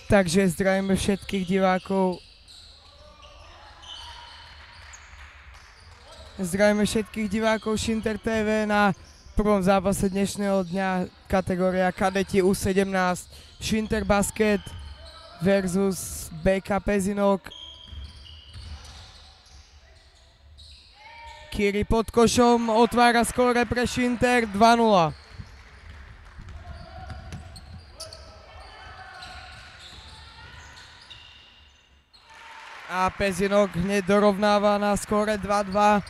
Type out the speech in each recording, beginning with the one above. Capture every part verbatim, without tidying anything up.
Takže zdravíme všetkých divákov. Zdravíme všetkých divákov Šinter té vé na prvom zápase dnešného dňa, kategória kadeti U sedemnásť, Šinter Basket versus bé ká Pezinok. Kiri pod košom otvára skóre pre Šinter dva nula. A Pezinok hneď dorovnáva na skóre dva dva.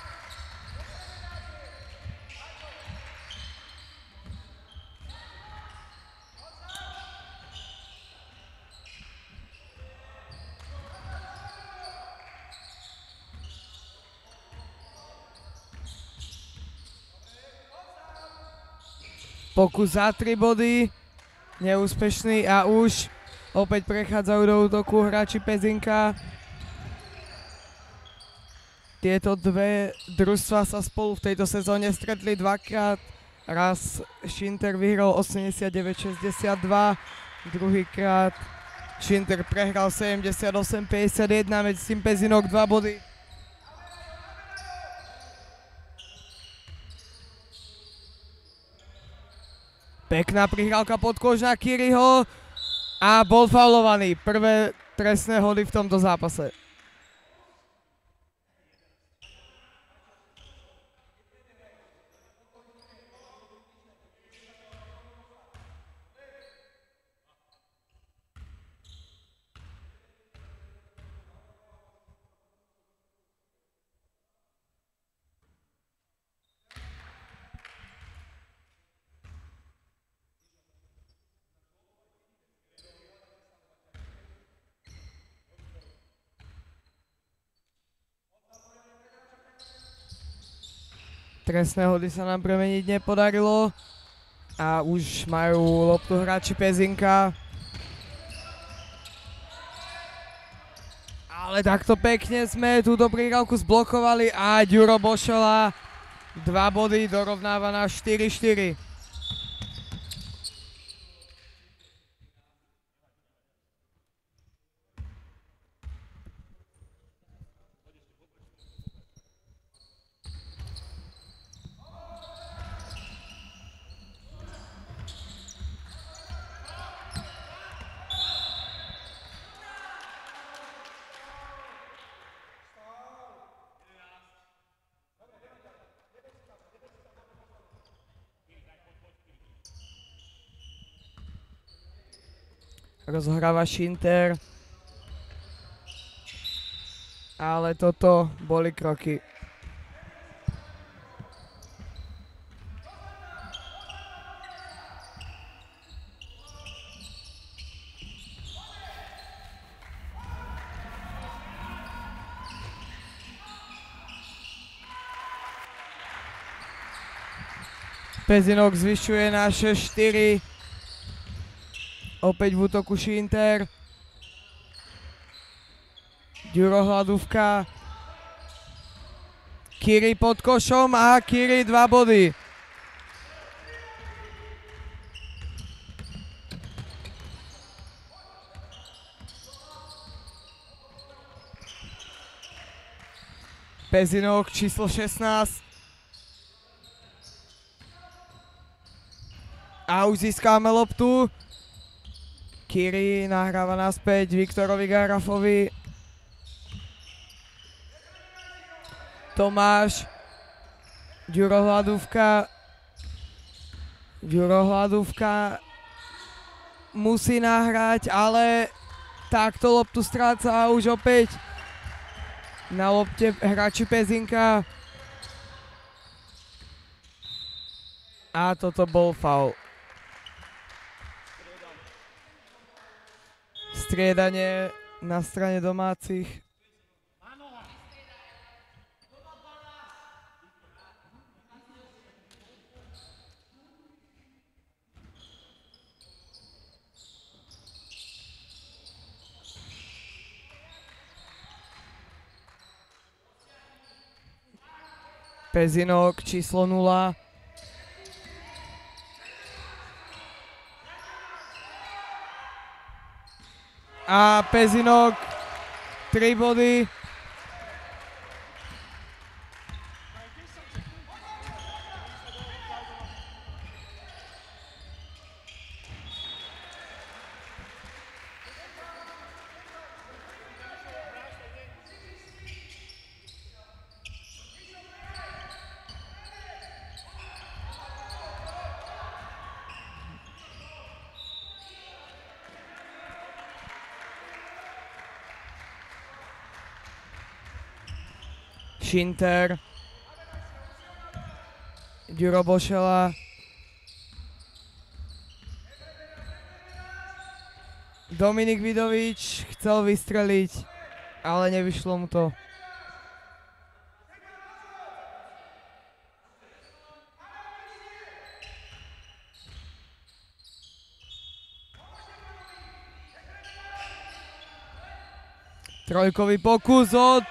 Pokus za tri body, neúspešný a už opäť prechádzajú do útoku hráči Pezinka. Tieto dve družstva sa spolu v tejto sezóne stretli dvakrát. Raz Šinter vyhral osemdesiatdeväť šesťdesiatdva, druhýkrát Šinter prehral sedemdesiatosem päťdesiatjeden, medzi tým Pezinok dva body. Pekná prihrávka podkožná Kiriho a bol faulovaný. Prvé trestné hody v tomto zápase. Trestné hody sa nám premeniť nepodarilo a už majú loptu hráči Pezinka. Ale takto pekne sme túto prihrávku zblokovali a Ďuro Bošola dva body dorovnáva na štyri štyri. Rozhráva Šinter, ale toto boli kroky. Pezinok zvyšuje na šesť štyri. Opäť v útoku Šinter. Ďuro Hladúvka. Kiri pod košom a Kiri dva body. Pezinok číslo šestnásť. A už získáme loptu. Kiri nahráva naspäť Viktorovi Garafovi. Tomáš. Ďuro Hladúvka. Ďuro Hladúvka musí nahrať, ale takto loptu stráca a už opäť na lopte hráči Pezinka. A toto bol faul. Striedanie na strane domácich. Pezinok číslo nula. A Pezinok tri body. Šinter, Ďuro Bošela, Dominik Vidovič chcel vystreliť, ale nevyšlo mu to. Trojkový pokus od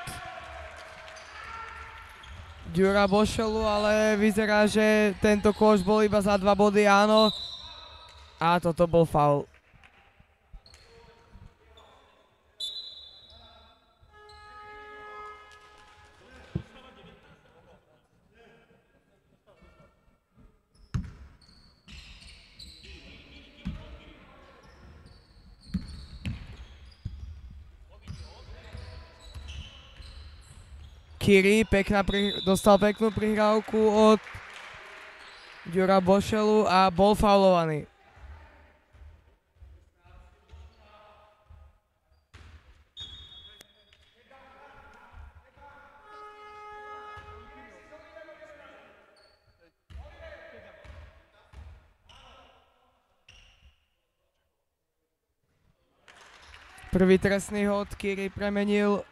Ďura Bošelu, ale vyzerá, že tento kôš bol iba za dva body, áno. A toto bol faul. Kiri pekná pri, dostal peknú prihrávku od Ďura Bošelu a bol faulovaný. Prvý trestný hod Kiri premenil.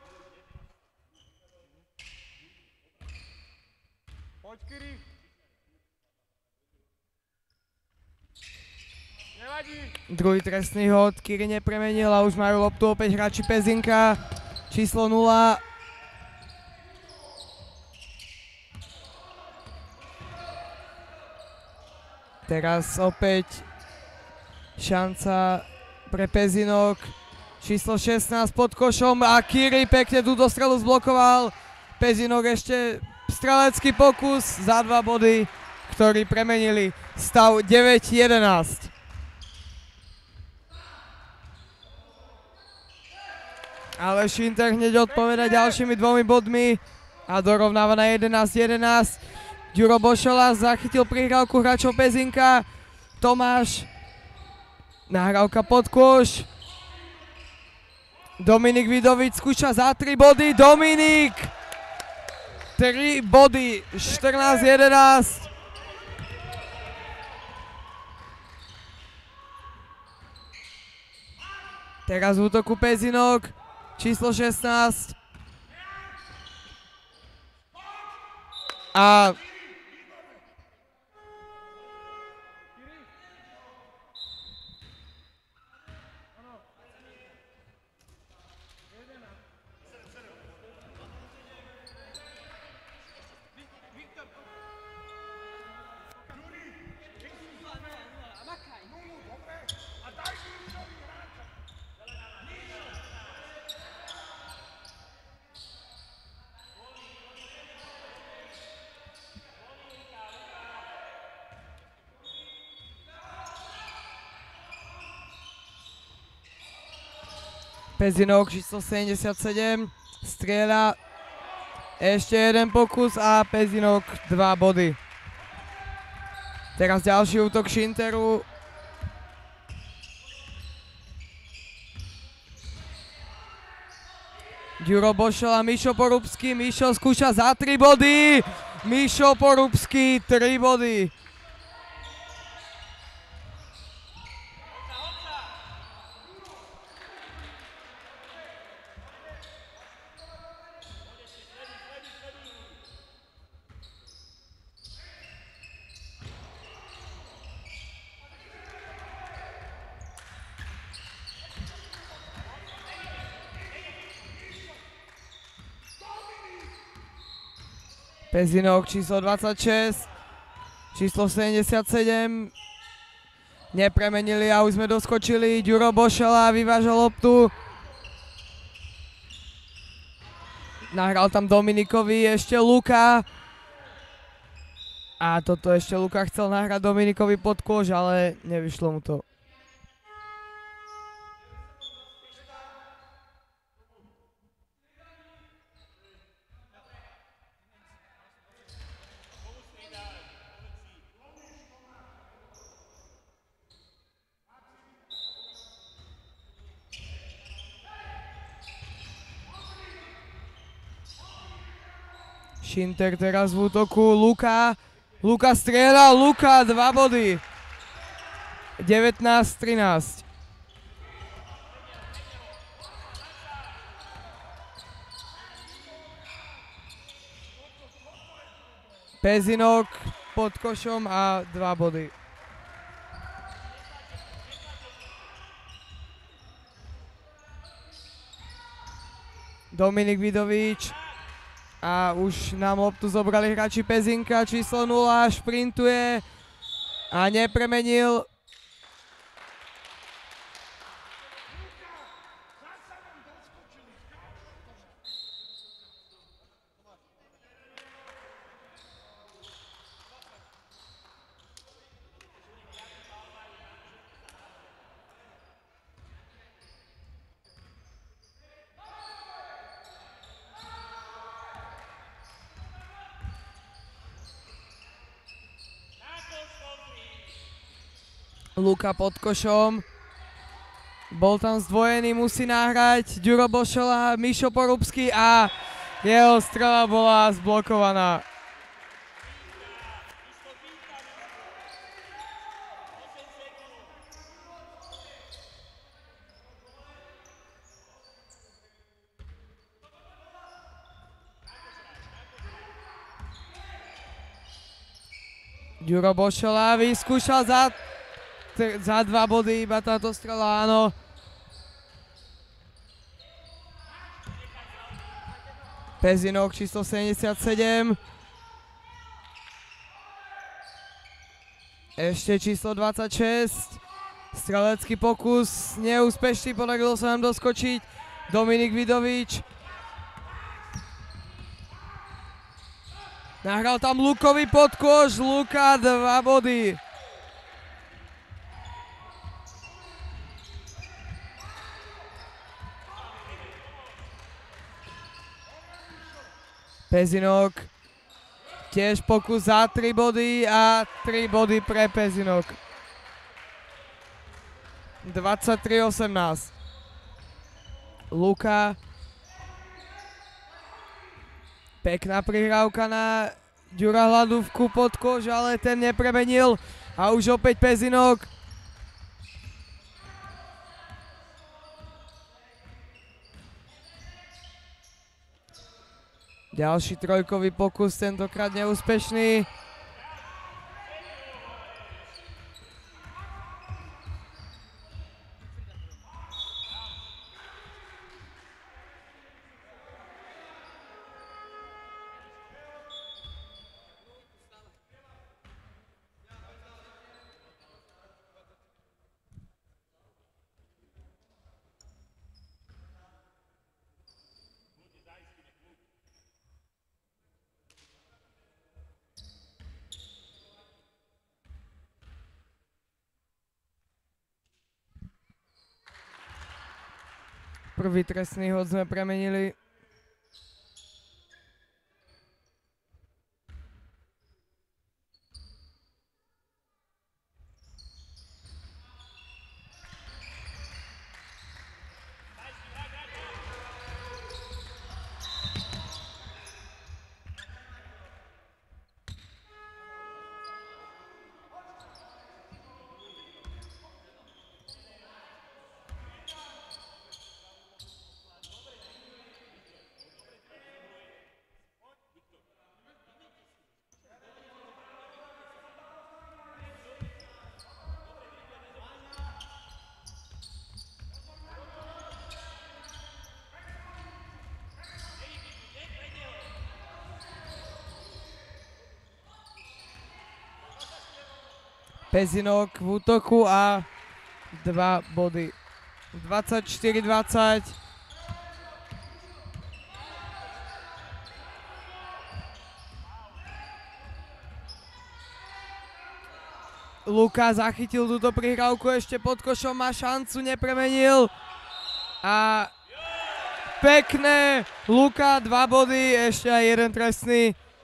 Druhý trestný hod Kiri nepremenil a už majú loptu opäť hráči Pezinka. Číslo nula. Teraz opäť šanca pre Pezinok. Číslo šestnásť pod košom a Kiri pekne tú dostrelu zblokoval. Pezinok ešte strelecký pokus za dva body, ktorí premenili stav deväť jedenásť. Ale Šinter hneď odpoveda ďalšími dvomi bodmi a dorovnáva na jedenásť jedenásť. Ďuro Bošela zachytil prihrávku hráčov Pezinka. Tomáš, nahrávka pod kôš. Dominik Vidovič skúša za tri body. Dominik! tri body, štrnásť jedenásť. Teraz v útoku Pezinok. Číslo šestnásť. A Pezinok číslo sedemdesiatsedem strieľa, ešte jeden pokus a Pezinok dva body. Teraz ďalší útok Šinteru. Ďuro Bošela, Mišo Porubský, Mišo skúša za tri body. Mišo Porubský, tri body. Pezinok číslo dvadsaťšesť, číslo sedemdesiatsedem, Nepremenili a už sme doskočili. Ďuro Bošela vyváža loptu. Nahral tam Dominikovi, ešte Luka. A toto ešte Luka chcel nahrať Dominikovi pod koš, ale nevyšlo mu to. Šinter teraz v útoku, Luka, Luka strieľa, Luka, dva body. devätnásť trinásť. Pezinok pod košom a dva body. Dominik Vidovič. A už nám loptu zobrali hráči Pezinka, číslo nula, šprintuje a nepremenil. Luka pod košom. Bol tam zdvojený, musí nahrať. Ďuro Bošela, Mišo Porubský a jeho strela bola zblokovaná. Ďuro Bošela vyskúšal za Za dva body iba táto strela, áno. Pezinok číslo sedemdesiatsedem. Ešte číslo dvadsaťšesť. Strelecký pokus, neúspešný, podarilo sa nám doskočiť. Dominik Vidovič. Nahral tam Lukovi pod koš, Luka, dva body. Pezinok, tiež pokus za tri body a tri body pre Pezinok. dvadsaťtri osemnásť. Luka. Pekná prihrávka na Ďura Hladúvku pod koš, ale ten nepremenil. A už opäť Pezinok. Ďalší trojkový pokus, tentokrát neúspešný. Prvý trestný hod sme premenili. Pezinok v útoku a dva body. dvadsaťštyri dvadsať. Luka zachytil túto prihrávku ešte pod košom, má šancu, nepremenil. A pekné, Luka, dva body, ešte aj jeden trestný.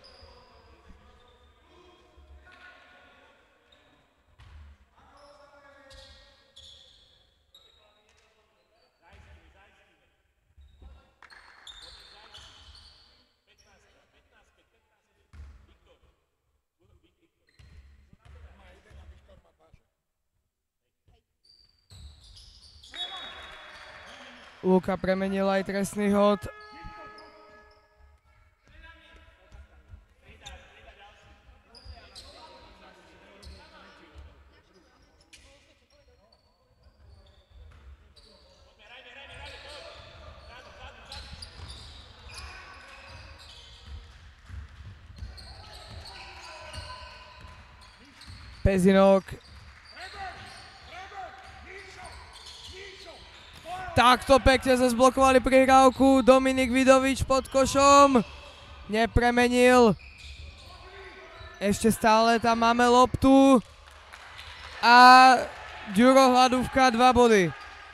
Luka premenil aj trestný hod. Pezinok. Takto pekne sa zblokovali prihrávku. Dominik Vidovič pod košom. Nepremenil. Ešte stále tam máme loptu. A Ďuro Hladúvka, dva body.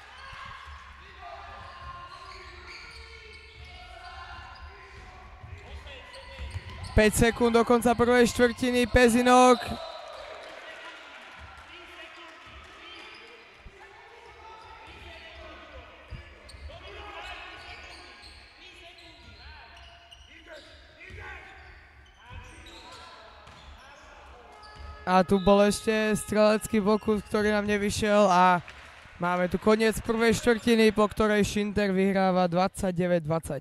päť sekúnd do konca prvej štvrtiny. Pezinok. A tu bol ešte strelecký pokus, ktorý nám nevyšiel a máme tu koniec prvej štvrtiny, po ktorej Šinter vyhráva dvadsaťdeväť dvadsať.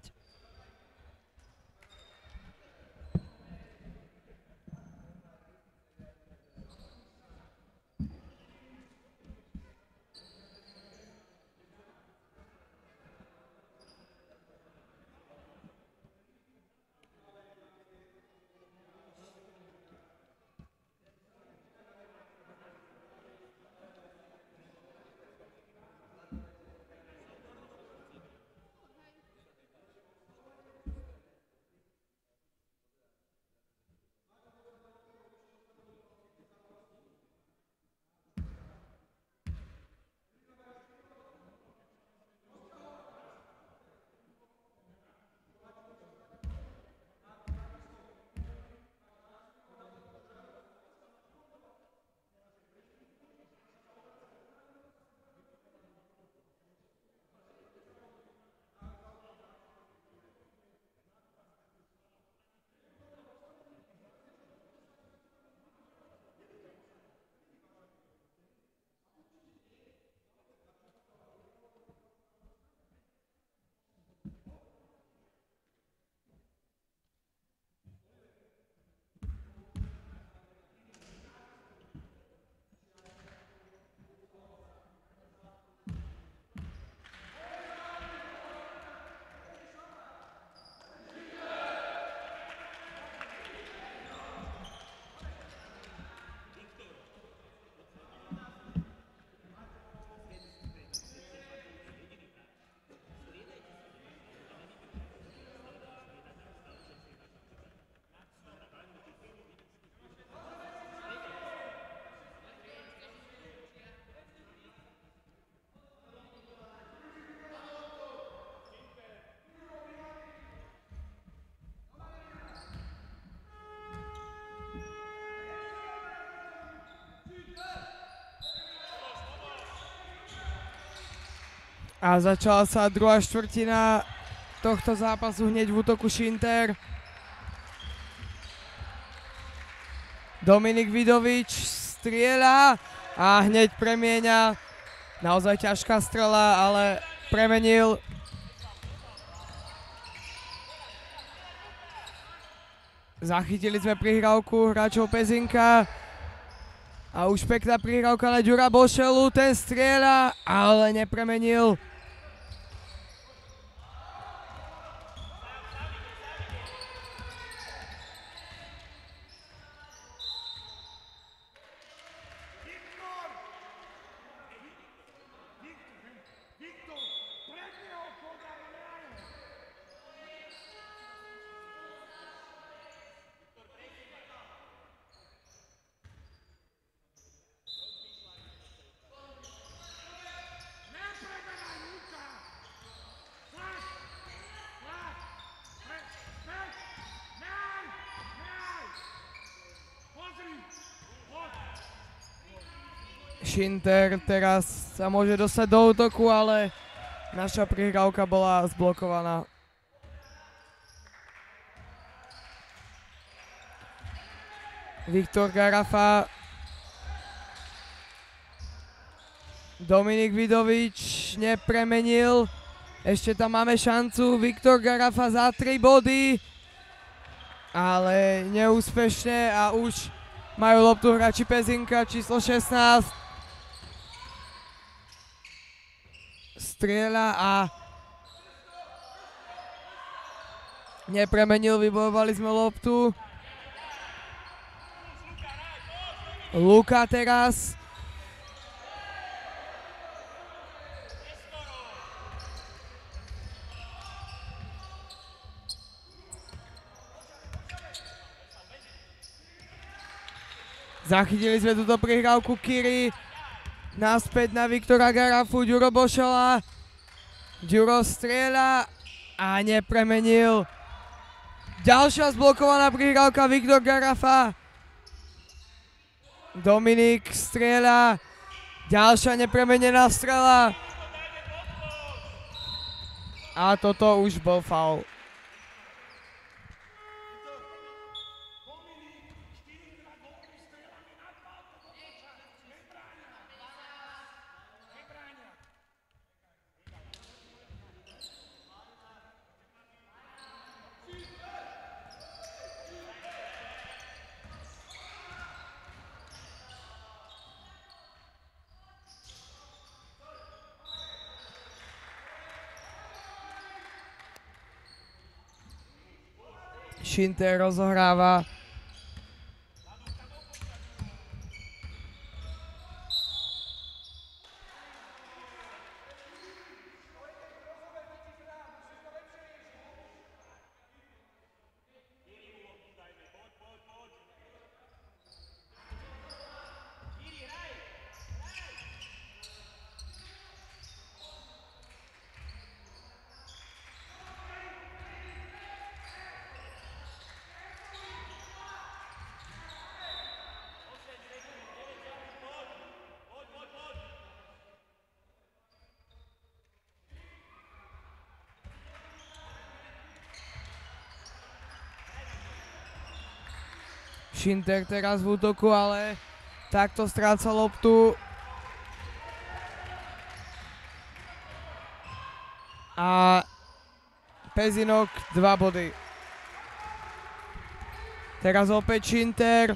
A začala sa druhá štvrtina tohto zápasu hneď v útoku Šinter. Dominik Vidovič strieľa a hneď premieňa. Naozaj ťažká strela, ale premenil. Zachytili sme prihrávku hráčov Pezinka. A už pekná prihrávka na Ďura Bošelu, ten strieľa, ale nepremenil. Šinter teraz sa môže dostať do útoku, ale naša prihrávka bola zblokovaná. Viktor Garafa. Dominik Vidovič nepremenil. Ešte tam máme šancu. Viktor Garafa za tri body. Ale neúspešne a už majú loptu hráči Pezinka číslo šestnásť. Strieľa a nepremenil, vybojovali sme loptu. Luka teraz. Zachytili sme túto prihrávku Kiri. Naspäť na Viktora Garafu, Ďuro Bošola. Ďuro strieľa a nepremenil. Ďalšia zblokovaná prihrávka Viktor Garafa. Dominik strieľa. Ďalšia nepremenená strela. A toto už bol faul. Šinter rozohráva. Šinter teraz v útoku, ale takto stráca loptu. A Pezinok dva body. Teraz opäť Šinter.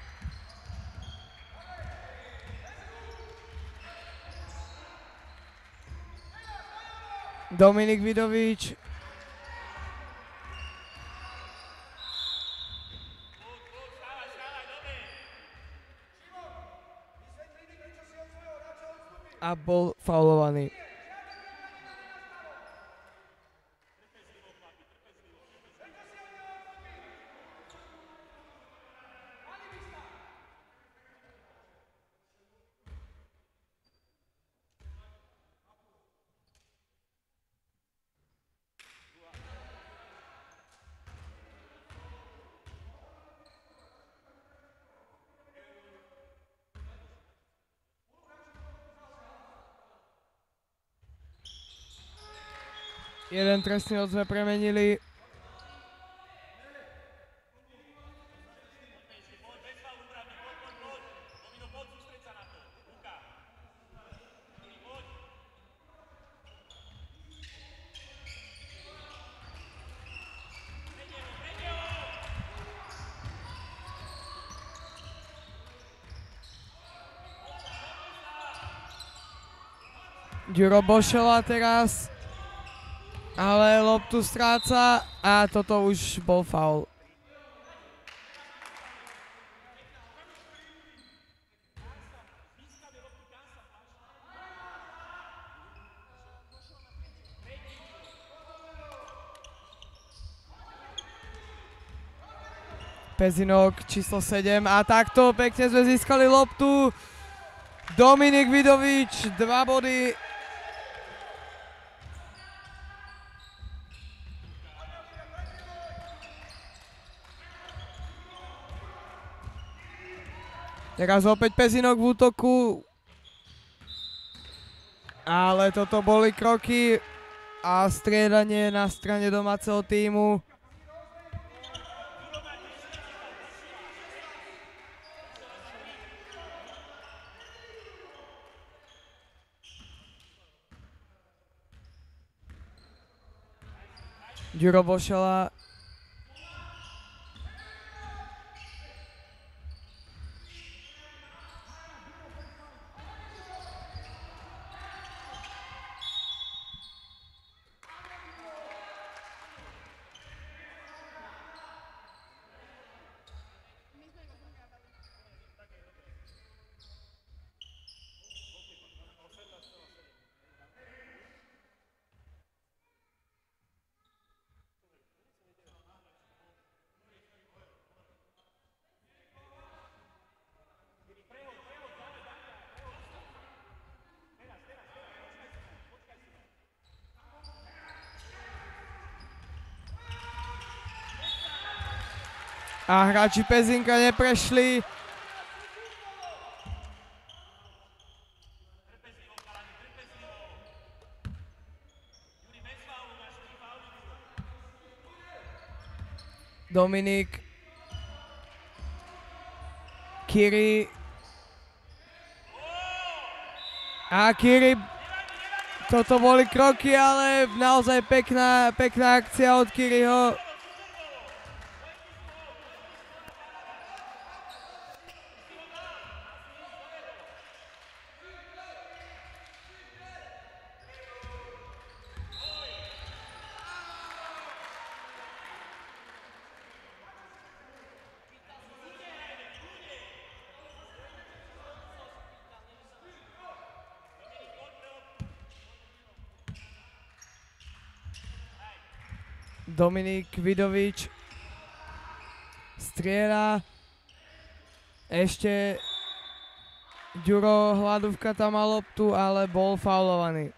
Dominik Vidovič. A bol faulovaný. Jeden trestný hod sme premenili. Ďuro Bošola teraz. Ale loptu stráca a toto už bol faul. Pezinok číslo sedem a takto pekne sme získali loptu. Dominik Vidovič, dva body. Teraz opäť Pezinok v útoku. Ale toto boli kroky a striedanie na strane domáceho tímu. Ďuro Bošela. A hráči Pezinka neprešli. Dominik. Kiri. A Kiri. Toto boli kroky, ale naozaj pekná, pekná akcia od Kiriho. Dominik Vidovič strieľa. Ešte Ďuro Hladúvka tam mal loptu, ale bol faulovaný.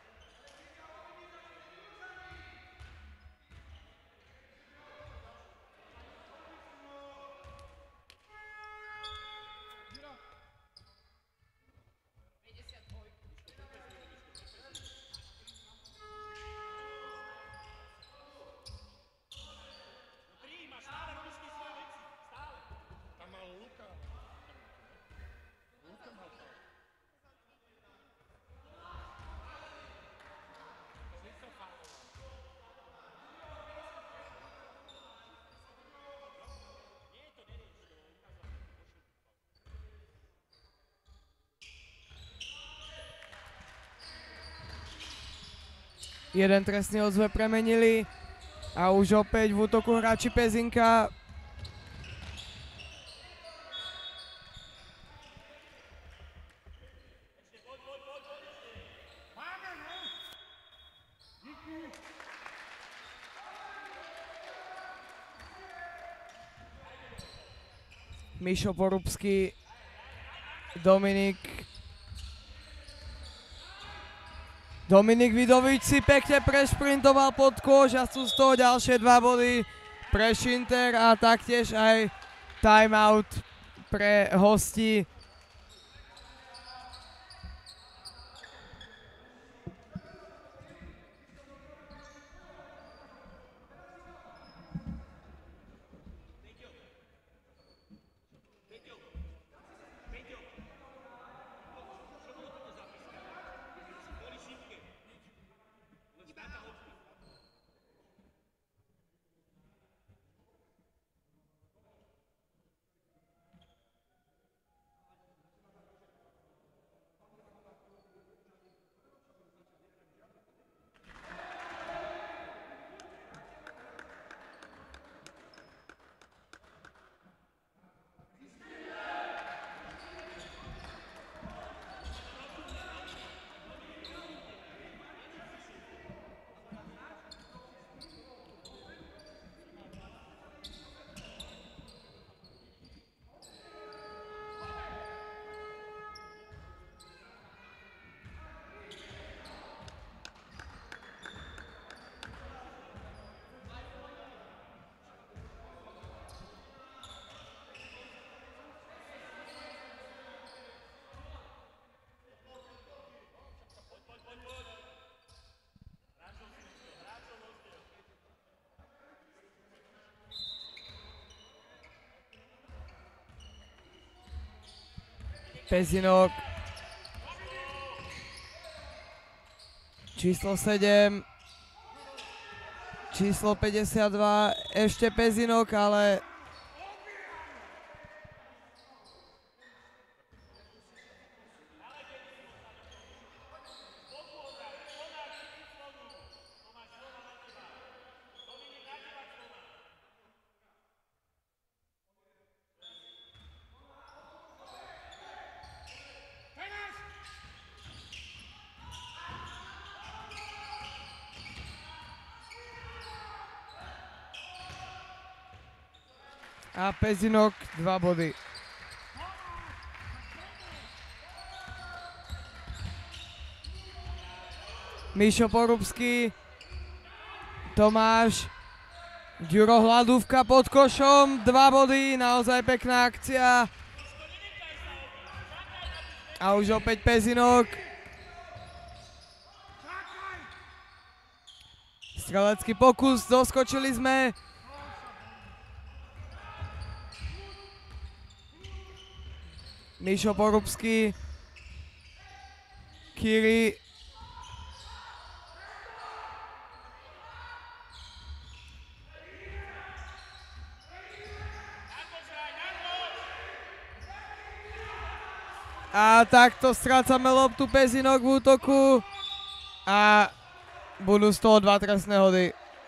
Jeden trestný odzve premenili a už opäť v útoku hráči Pezinka. Mišo Porubský, Dominik Dominik Vidovič si pekne prešprintoval pod kôž a sú z toho ďalšie dva body pre Šinter a taktiež aj timeout pre hostí. Pezinok. Číslo sedem. Číslo päťdesiatdva. Ešte Pezinok, ale a Pezinok dva body. Mišo Porubský, Tomáš, Ďuro Hladúvka pod košom, dva body, naozaj pekná akcia. A už opäť Pezinok. Strelecký pokus, doskočili sme. Mišo Porubský, Kiri, a takto strácame loptu, Pezinok v útoku a budú z toho dva trestné hody.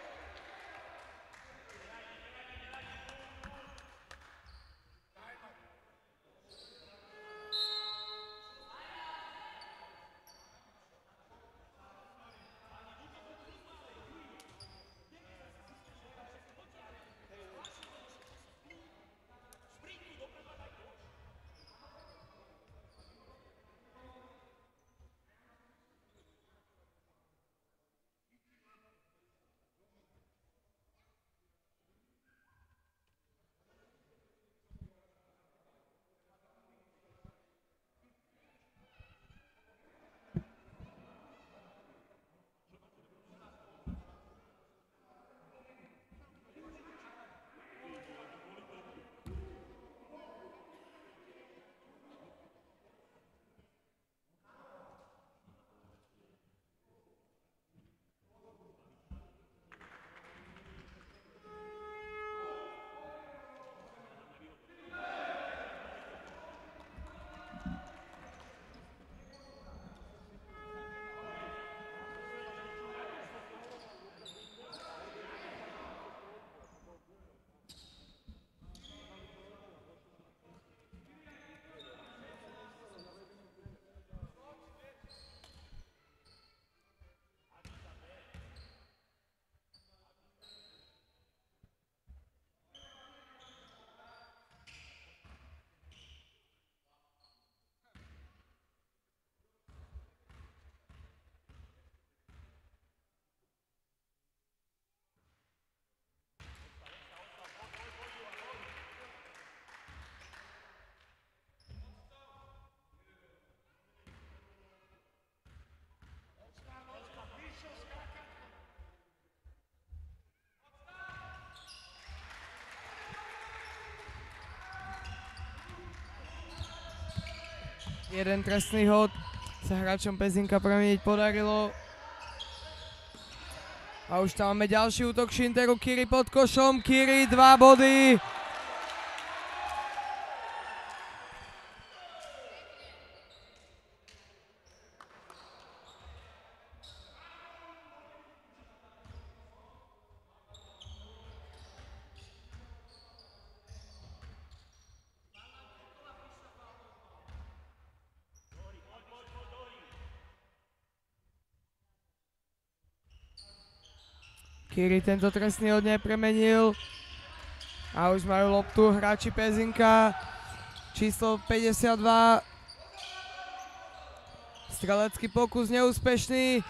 Jeden trestný hod sa hráčom Pezinka premeniť podarilo. A už tam máme ďalší útok Šinteru, Kiri pod košom, Kiri dva body. Kiri tento trestný hod nepremenil. A už majú loptu hráči Pezinka. Číslo päťdesiatdva. Strelecký pokus neúspešný.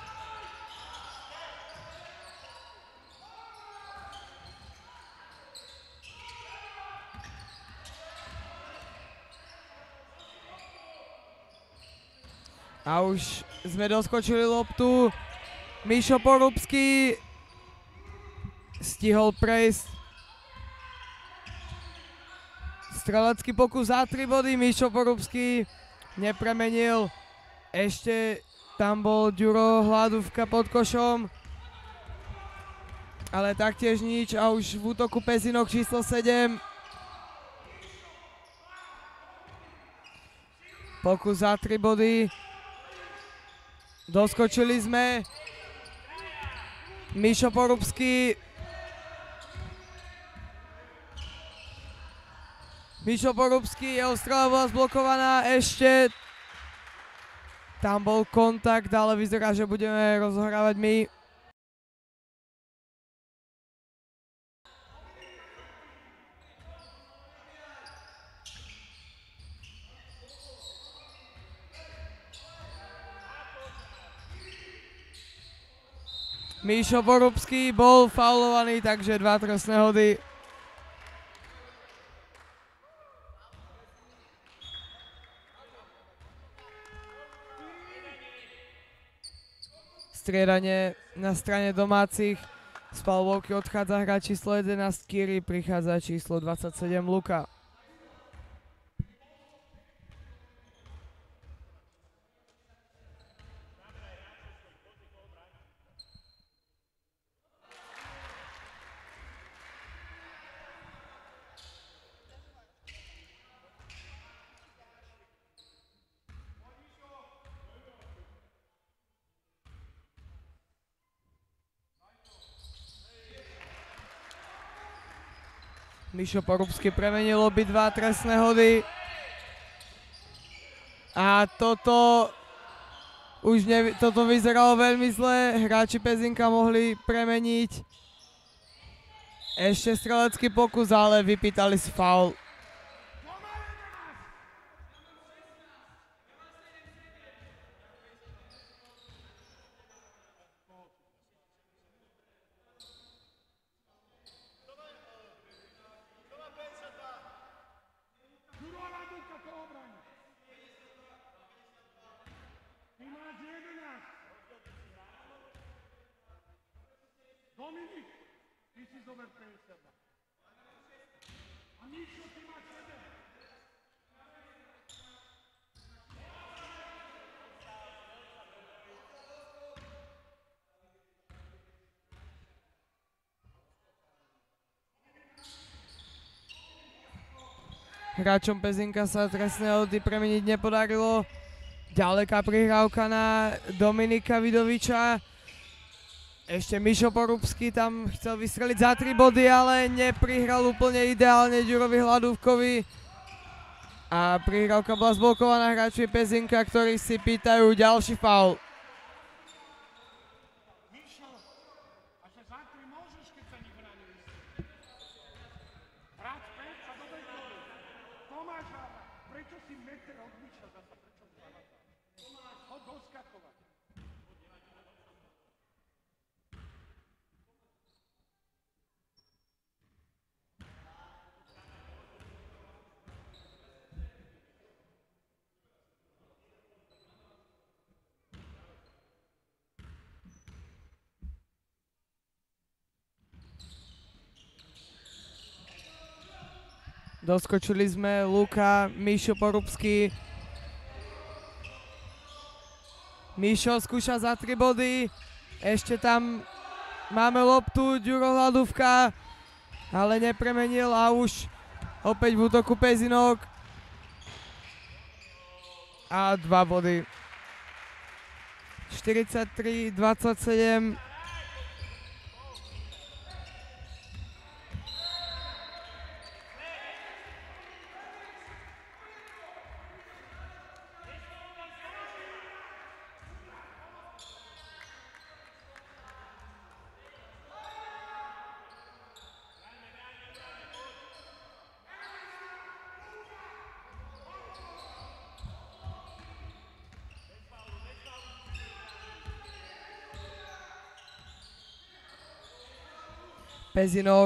A už sme doskočili loptu. Mišo Porubský stihol prejsť. Strelecký pokus za tri body. Mišo Porubský nepremenil. Ešte tam bol Ďuro Hladúvka pod košom. Ale taktiež nič a už v útoku Pezinok číslo sedem. Pokus za tri body. Doskočili sme. Mišo Porubský. Mišo Porubský, jeho strela bola zblokovaná ešte. Tam bol kontakt, ale vyzerá, že budeme rozohrávať my. Mišo Porubský bol faulovaný, takže dva trestné hody. Striedanie na strane domácich. Z palbovky odchádza hráč číslo jedenásť Kiri, prichádza číslo dvadsaťsedem Luka. Mišo Porubský premenil obidva trestné hody. A toto už ne, toto vyzeralo veľmi zle. Hráči Pezinka mohli premeniť. Ešte strelecký pokus, ale vypýtali si faul. Dominik, ty si zober pre seba. A Mišo, ty máš sebe. Hráčom Pezinka sa trestné hody premeniť nepodarilo. Ďaleká prihrávka na Dominika Vidoviča. Ešte Mišo Porubský tam chcel vystreliť za tri body, ale neprihral úplne ideálne Ďurovi Hladúvkovi. A prihrávka bola zblokovaná hráči Pezinka, ktorí si pýtajú ďalší faul. Mišo, a že za tri môžeš, keď sa nikto na ne vystrie. Hrať späť a do bejkovi. Tomáš Vára, prečo si meter od Miša zasa, prečo si Vára? Tomáš, hoď doskakovať. Doskočili sme Luka, Mišo Porubský. Mišo skúša za tri body. Ešte tam máme loptu, Ďuro Hladúvka, ale nepremenil a už opäť v útoku Pezinok. A dva body. štyridsaťtri dvadsaťsedem. Pezinok.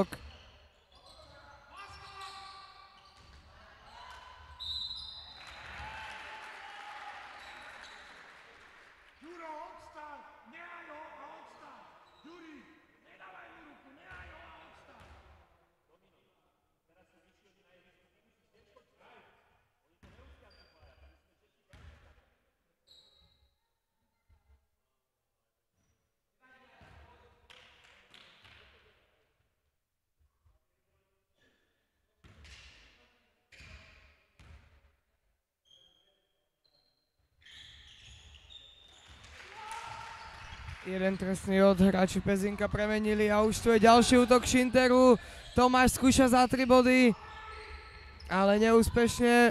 Ďuro, odstav, nehaj ho a odstav. Ďuri, nedávaj mu ruku, nehaj ho a odstav. Jeden trestný od hráči Pezinka premenili a už tu je ďalší útok Šinteru. Tomáš skúša za tri body, ale neúspešne.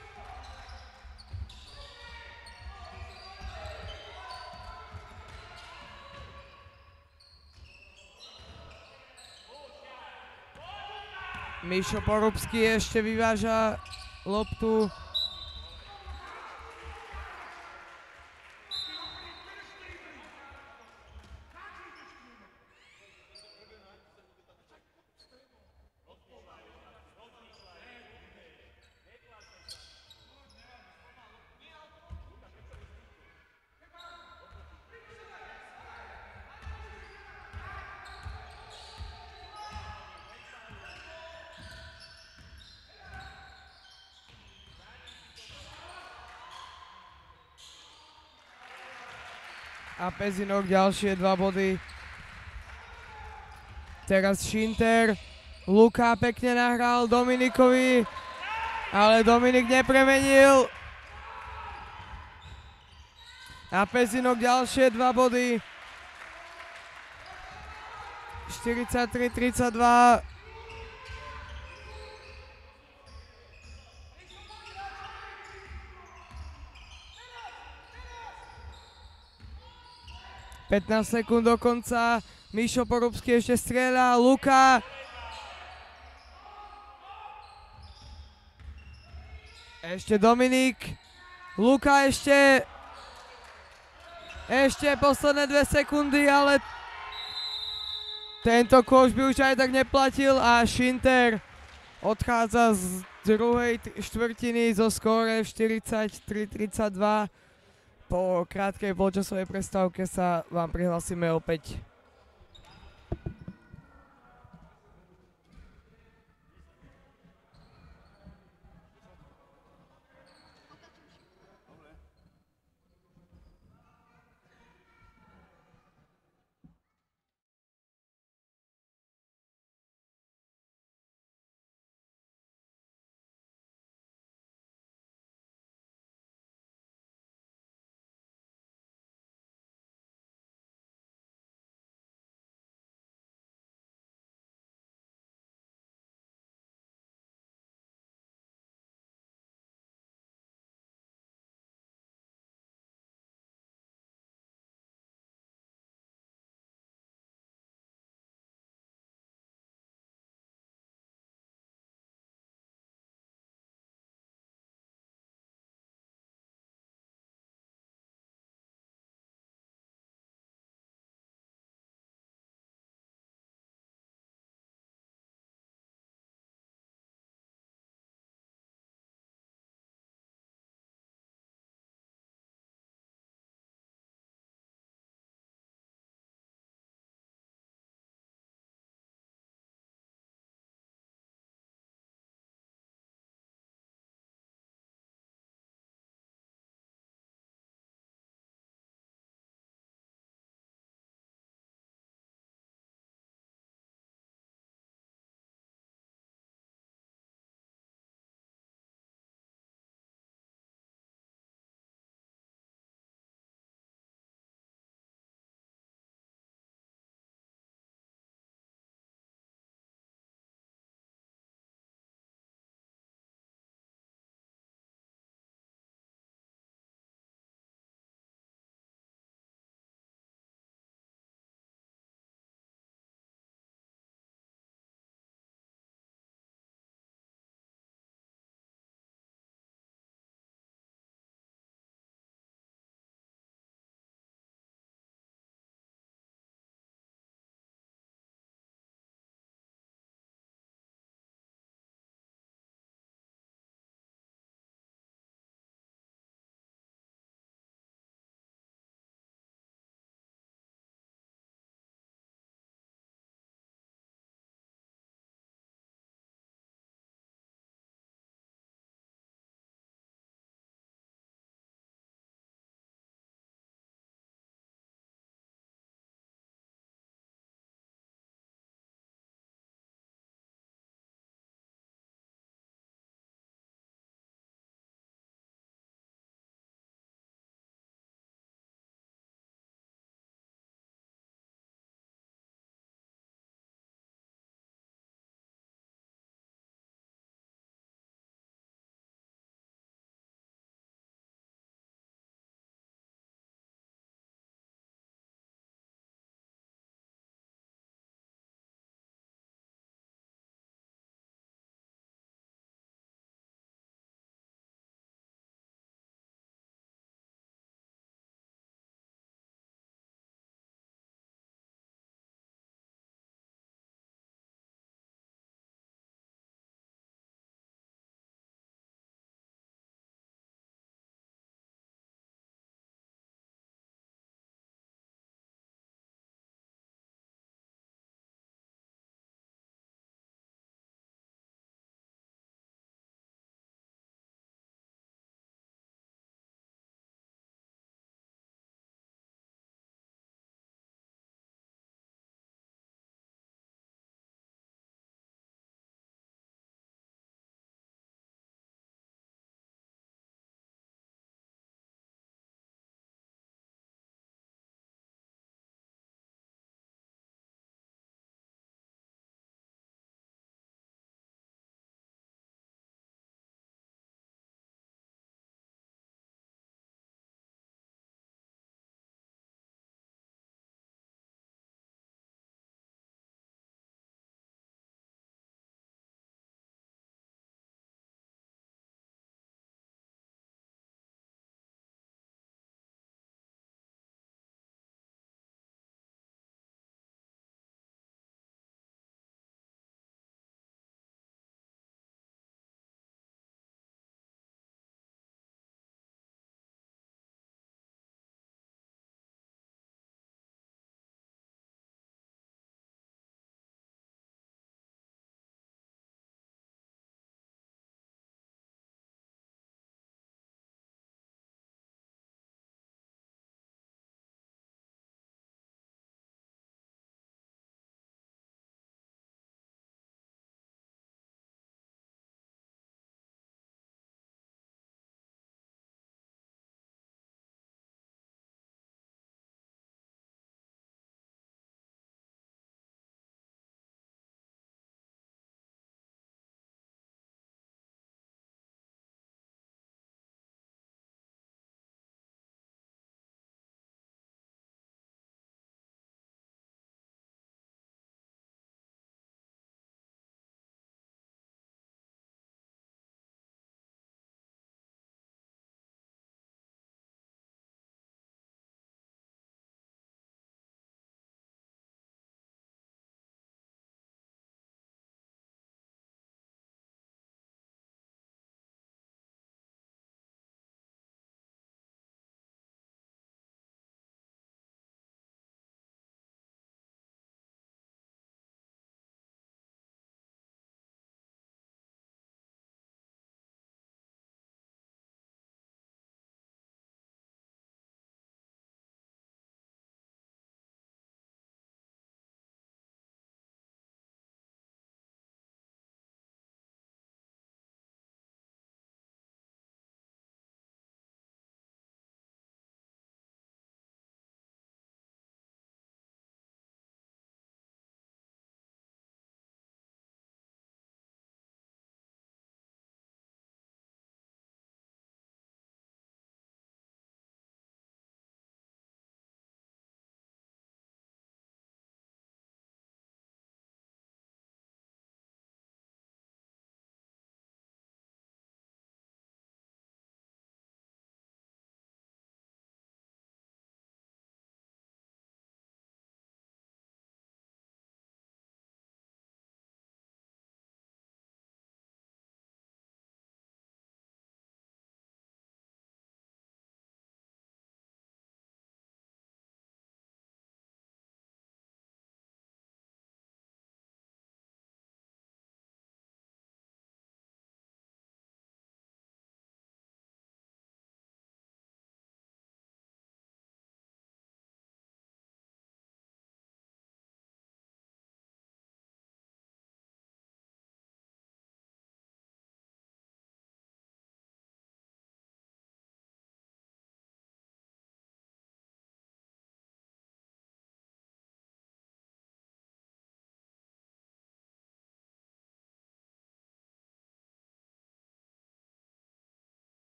Mišo Porubský ešte vyváža loptu. A Pezinok ďalšie dva body. Teraz Šinter. Luka pekne nahral Dominikovi, ale Dominik nepremenil. A Pezinok ďalšie dva body. štyridsaťtri tridsaťdva. pätnásť sekúnd do konca. Mišo Porubský ešte strieľa. Luka. Ešte Dominik. Luka ešte. Ešte posledné dve sekundy, ale tento kôš by už aj tak neplatil a Šinter odchádza z druhej štvrtiny zo skóre štyridsaťtri tridsaťdva. Po krátkej polčasovej prestávke sa vám prihlásime opäť.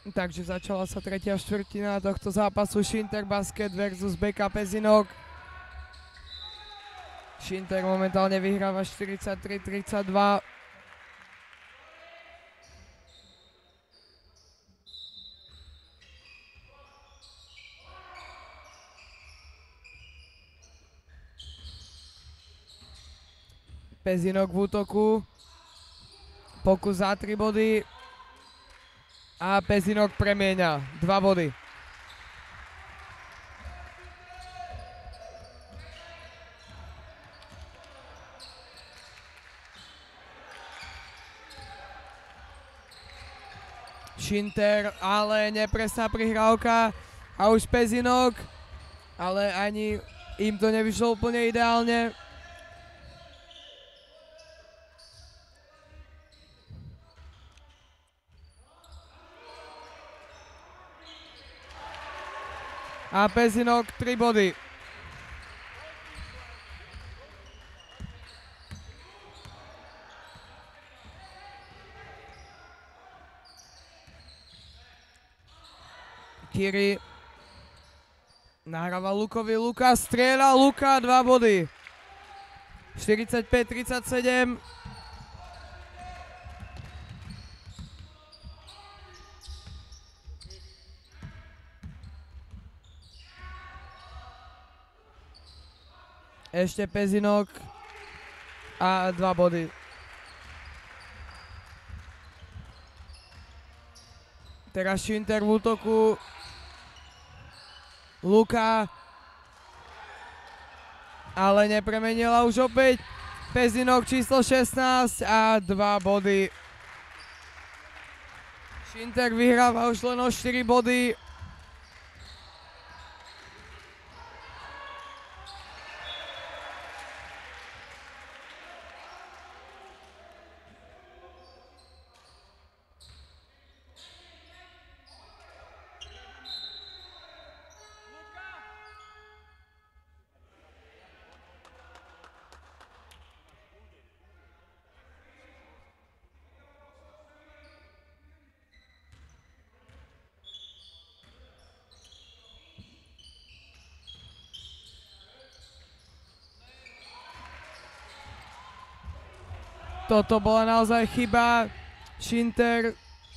Takže začala sa tretia štvrtina tohto zápasu Šinter Basket versus bé ká Pezinok. Šinter momentálne vyhráva štyridsaťtri tridsaťdva. Pezinok v útoku. Pokus za tri body. A Pezinok premieňa. dva body. Šinter, ale nepresná prihrávka. A už Pezinok. Ale ani im to nevyšlo úplne ideálne. A Pezinok tri body. Kiri nahráva Lukovi, Luka strieľa, Luka dva body. štyridsaťpäť tridsaťsedem. Ešte Pezinok a dva body. Teraz Šinter v útoku. Luka. Ale nepremenila už opäť. Pezinok číslo šestnásť a dva body. Šinter vyhráva už len o štyri body. Toto bola naozaj chyba. Šinter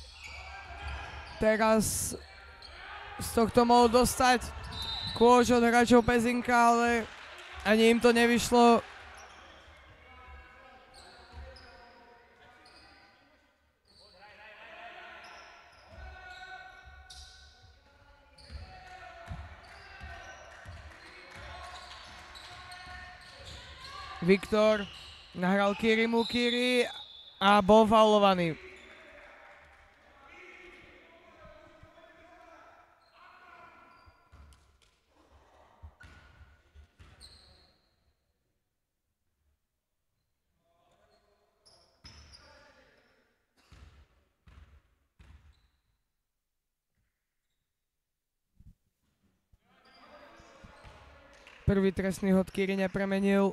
teraz z tohto mohol dostať kôž od hráčov Pezinka, ale ani im to nevyšlo. Viktor nahral Kirimu, Kiri a bol faulovaný. Prvý trestný hod Kiri nepremenil.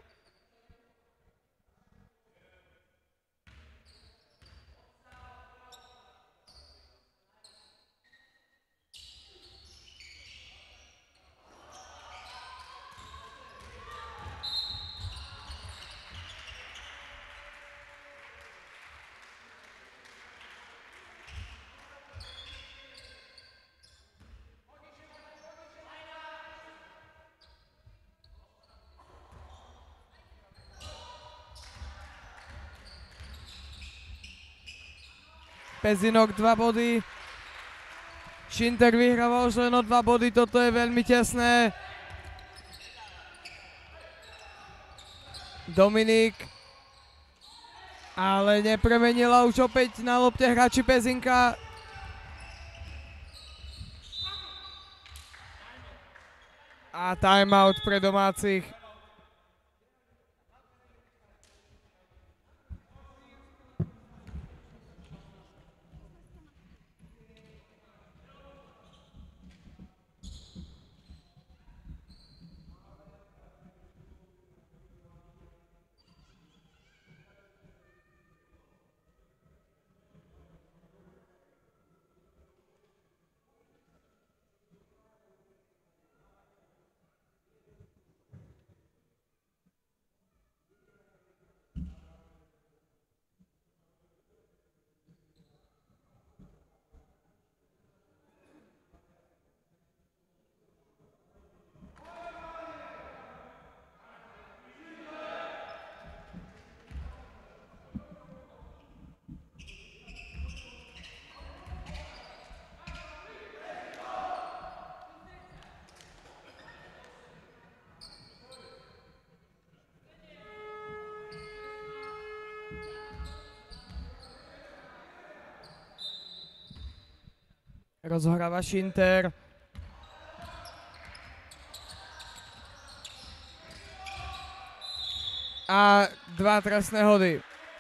Pezinok dva body. Šinter vyhráva už len o dva body, toto je veľmi tesné. Dominik. Ale nepremenila už opäť na lopte hráči Pezinka. A timeout pre domácich. Rozhráva Šinter. A dva trestné hody.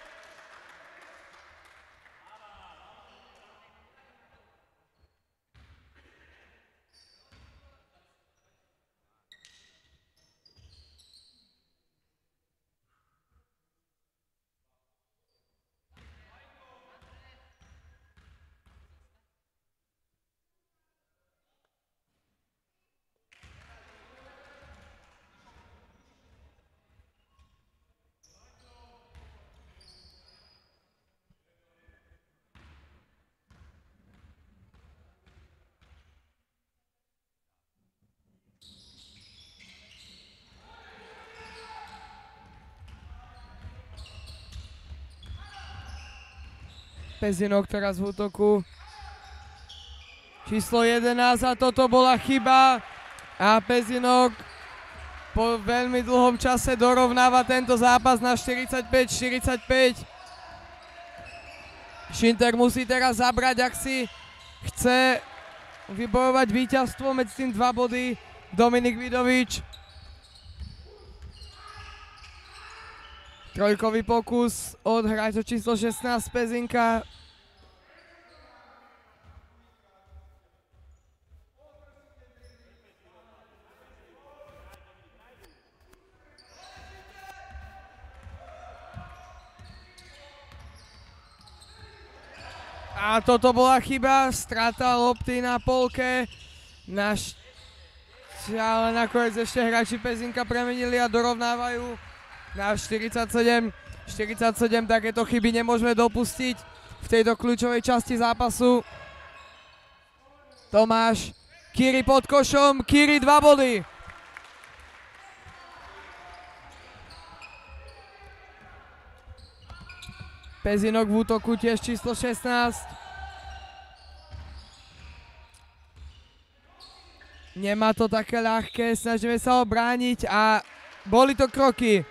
Pezinok teraz v útoku. Číslo jedenásť a toto bola chyba. A Pezinok po veľmi dlhom čase dorovnáva tento zápas na štyridsaťpäť štyridsaťpäť. Šinter musí teraz zabrať, ak si chce vybojovať víťazstvo, medzi tým dva body. Dominik Vidovič. Trojkový pokus od hráča číslo šestnásť Pezinka. A toto bola chyba, strata lopty na polke. Naš... Ale nakoniec ešte hráči Pezinka premenili a dorovnávajú na štyridsaťsedem štyridsaťsedem. Takéto chyby nemôžeme dopustiť v tejto kľúčovej časti zápasu. Tomáš Kiri pod košom, Kiri dva body. Pezinok v útoku tiež číslo šestnásť. Nemá to také ľahké, snažíme sa ho brániť a boli to kroky.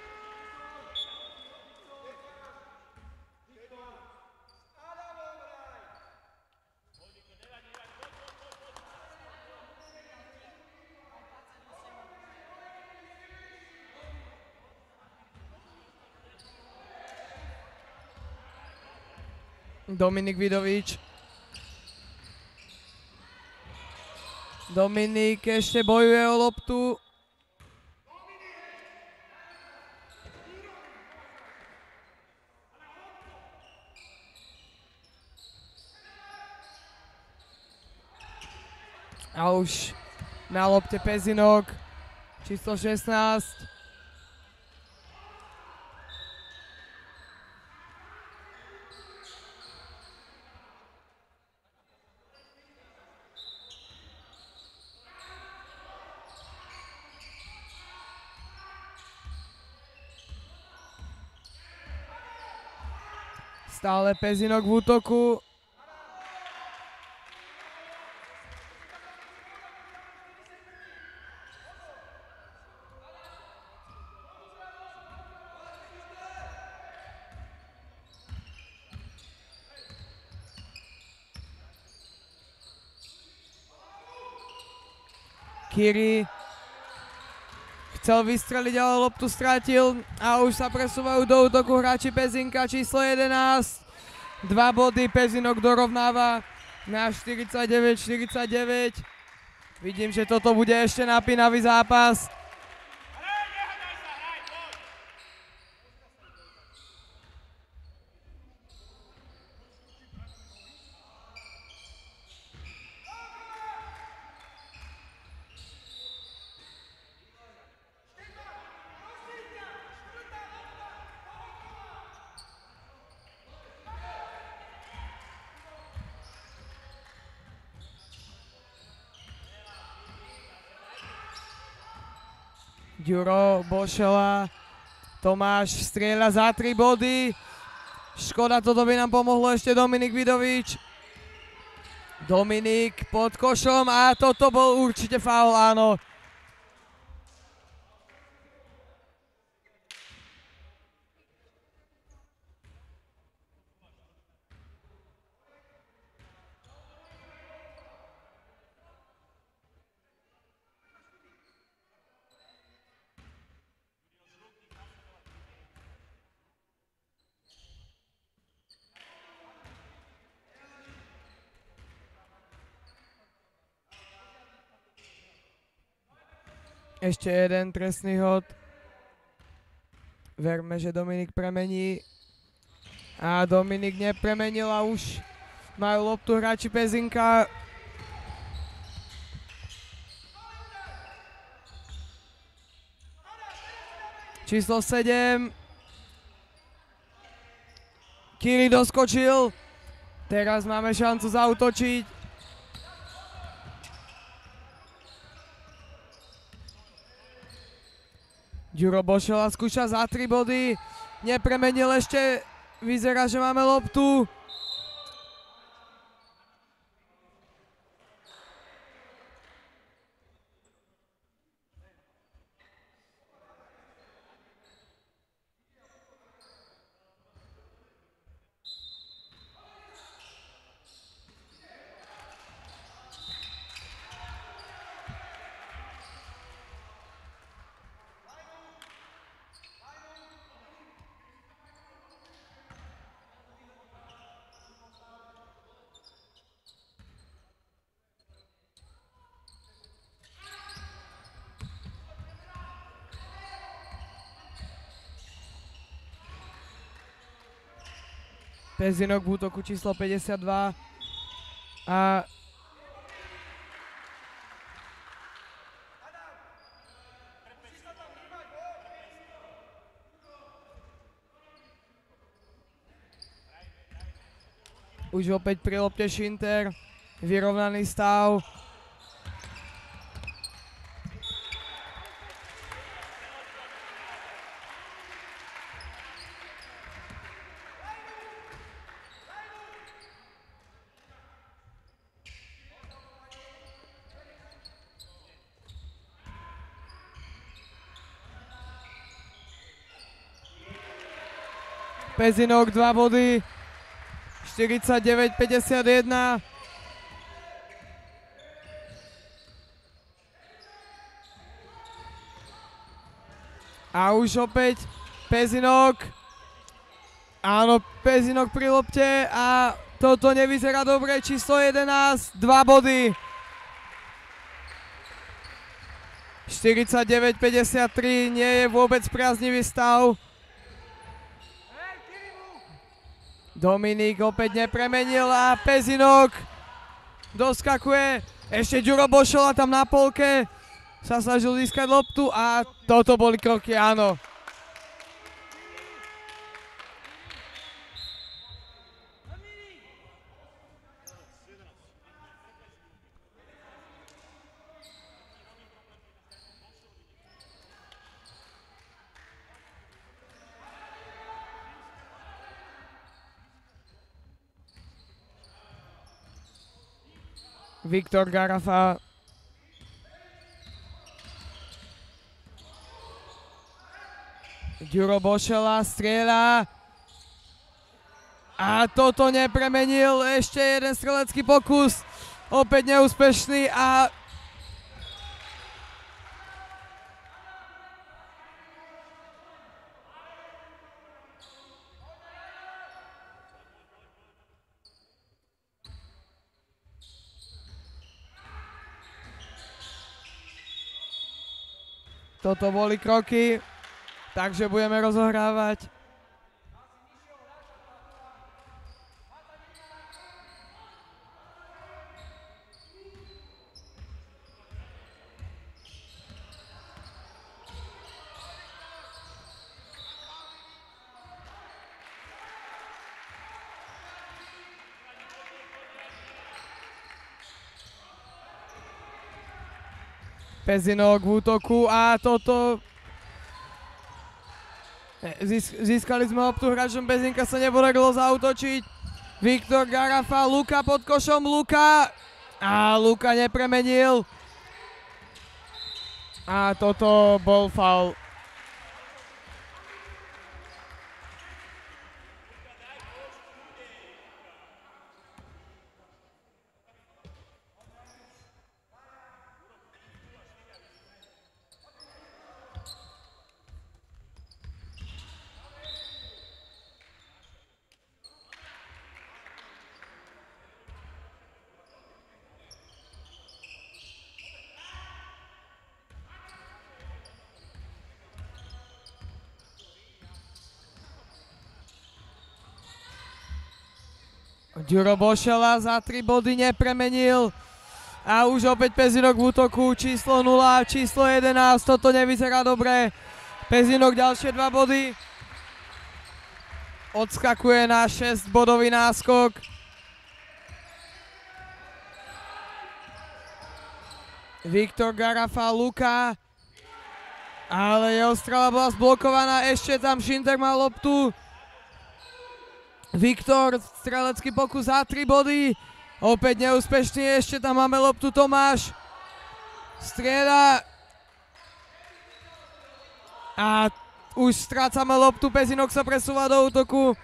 Dominik Vidovič. Dominik ešte bojuje o loptu. A už na lopte Pezinok, číslo šestnásť. Stále Pezinok v útoku. Kiri chcel vystreliť, ale loptu strátil a už sa presúvajú do útoku hráči Pezinka číslo jedenásť. Dva body, Pezinok dorovnáva na štyridsaťdeväť štyridsaťdeväť. Vidím, že toto bude ešte napínavý zápas. Ďuro, Bošela, Tomáš strieľa za tri body. Škoda, toto by nám pomohlo ešte Dominik Vidovič. Dominik pod košom a toto bol určite faul, áno. Ešte jeden trestný hod. Verme, že Dominik premení. A Dominik nepremenil a už majú loptu hráči Pezinka. Číslo sedem. Kiri doskočil. Teraz máme šancu zaútočiť. Ďuro Bošela skúša za tri body. Nepremenil ešte. Vyzerá, že máme loptu. Pezinok v útoku číslo päťdesiatdva a už opäť pri lopte Šinter, vyrovnaný stav. Pezinok dva body, štyridsaťdeväť päťdesiatjeden. A už opäť Pezinok. Áno, Pezinok pri lopte a toto nevyzerá dobre. Číslo jedenásť, dva body. štyridsaťdeväť päťdesiattri, nie je vôbec priaznivý stav. Dominik opäť nepremenil a Pezinok doskakuje. Ešte Ďuro Bošola tam na polke sa snažil získať loptu a toto boli kroky, áno. Viktor Garafa. Ďuro Bošela strieľa. A toto nepremenil. Ešte jeden strelecký pokus. Opäť neúspešný a toto boli kroky, takže budeme rozohrávať. Pezinok v útoku a toto... Získali sme loptu, hráčom Pezinka sa nepodarilo zaútočiť. Viktor Garafa, Luka pod košom, Luka. A Luka nepremenil. A toto bol faul. Ďuro Bošela za tri body nepremenil. A už opäť Pezinok v útoku, číslo nula, číslo jedenásť, toto nevyzerá dobre. Pezinok ďalšie dva body. Odskakuje na šesť bodový náskok. Viktor Garafa, Luka. Ale jeho strela bola zblokovaná, ešte tam Šinter má loptu. Viktor, strelecký pokus za tri body. Opäť neúspešný, ešte tam máme loptu Tomáš. Strieľa. A už strácame loptu, Pezinok sa presúva do útoku.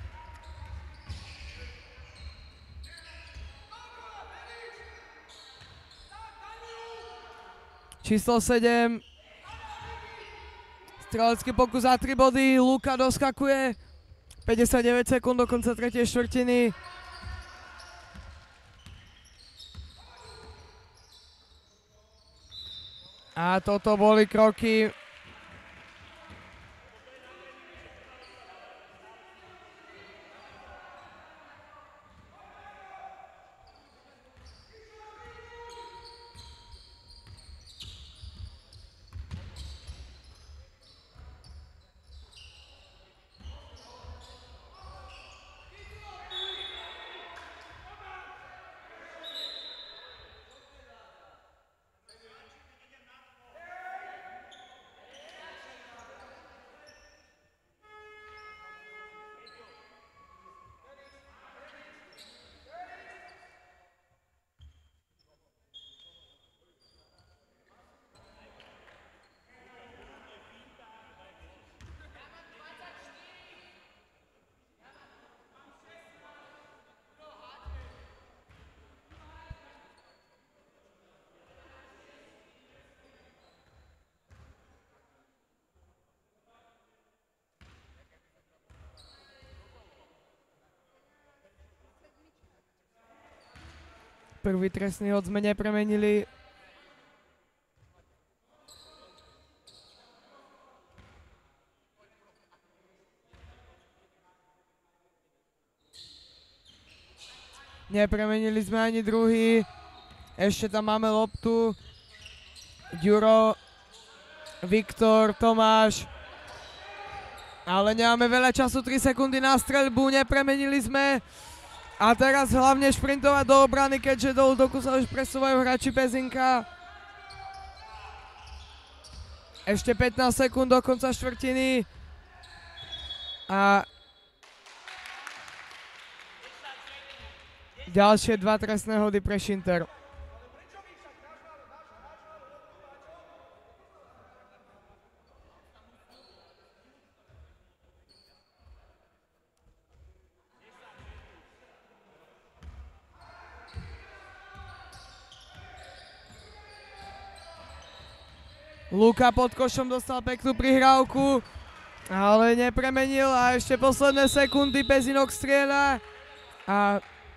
Číslo sedem. Strelecký pokus za tri body, Luka doskakuje. päťdesiatdeväť sekúnd do konca tretej štvrtiny. A toto boli kroky. Prvý trestný hod sme nepremenili. Nepremenili sme ani druhý. Ešte tam máme loptu. Ďuro, Viktor, Tomáš. Ale nemáme veľa času, tri sekundy na streľbu, nepremenili sme. A teraz hlavne šprintovať do obrany, keďže do útoku sa už presúvajú hráči Pezinka. Ešte pätnásť sekúnd do konca štvrtiny. A ďalšie dva trestné hody pre Šinter. Luka pod košom dostal peknú prihrávku, ale nepremenil a ešte posledné sekundy, Pezinok strieľa a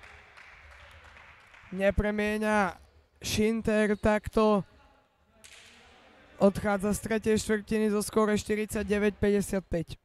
nepremieňa Šinter, takto odchádza z tretej štvrtiny zo skóre štyridsaťdeväť päťdesiatpäť.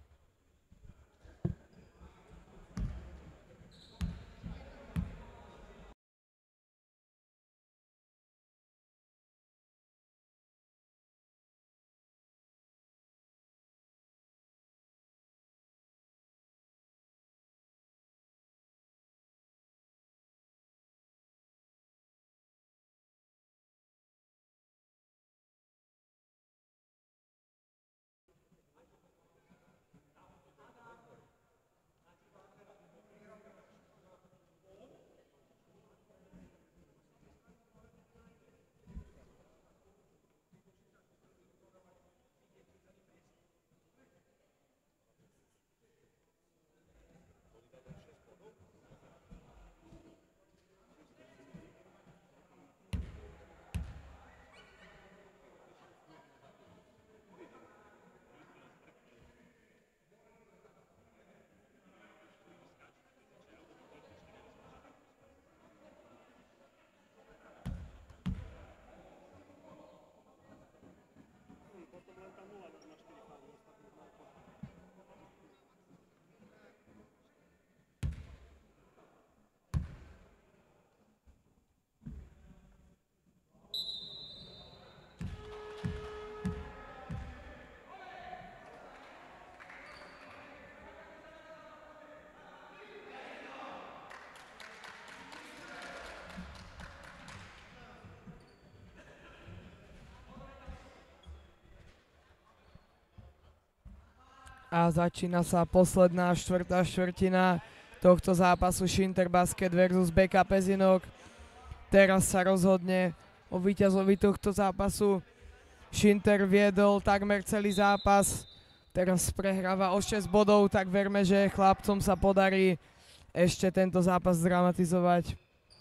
A začína sa posledná štvrtá štvrtina tohto zápasu Šinter Basket versus bé ká Pezinok. Teraz sa rozhodne o víťazovi tohto zápasu. Šinter viedol takmer celý zápas, teraz prehráva o šesť bodov, tak verme, že chlapcom sa podarí ešte tento zápas zdramatizovať.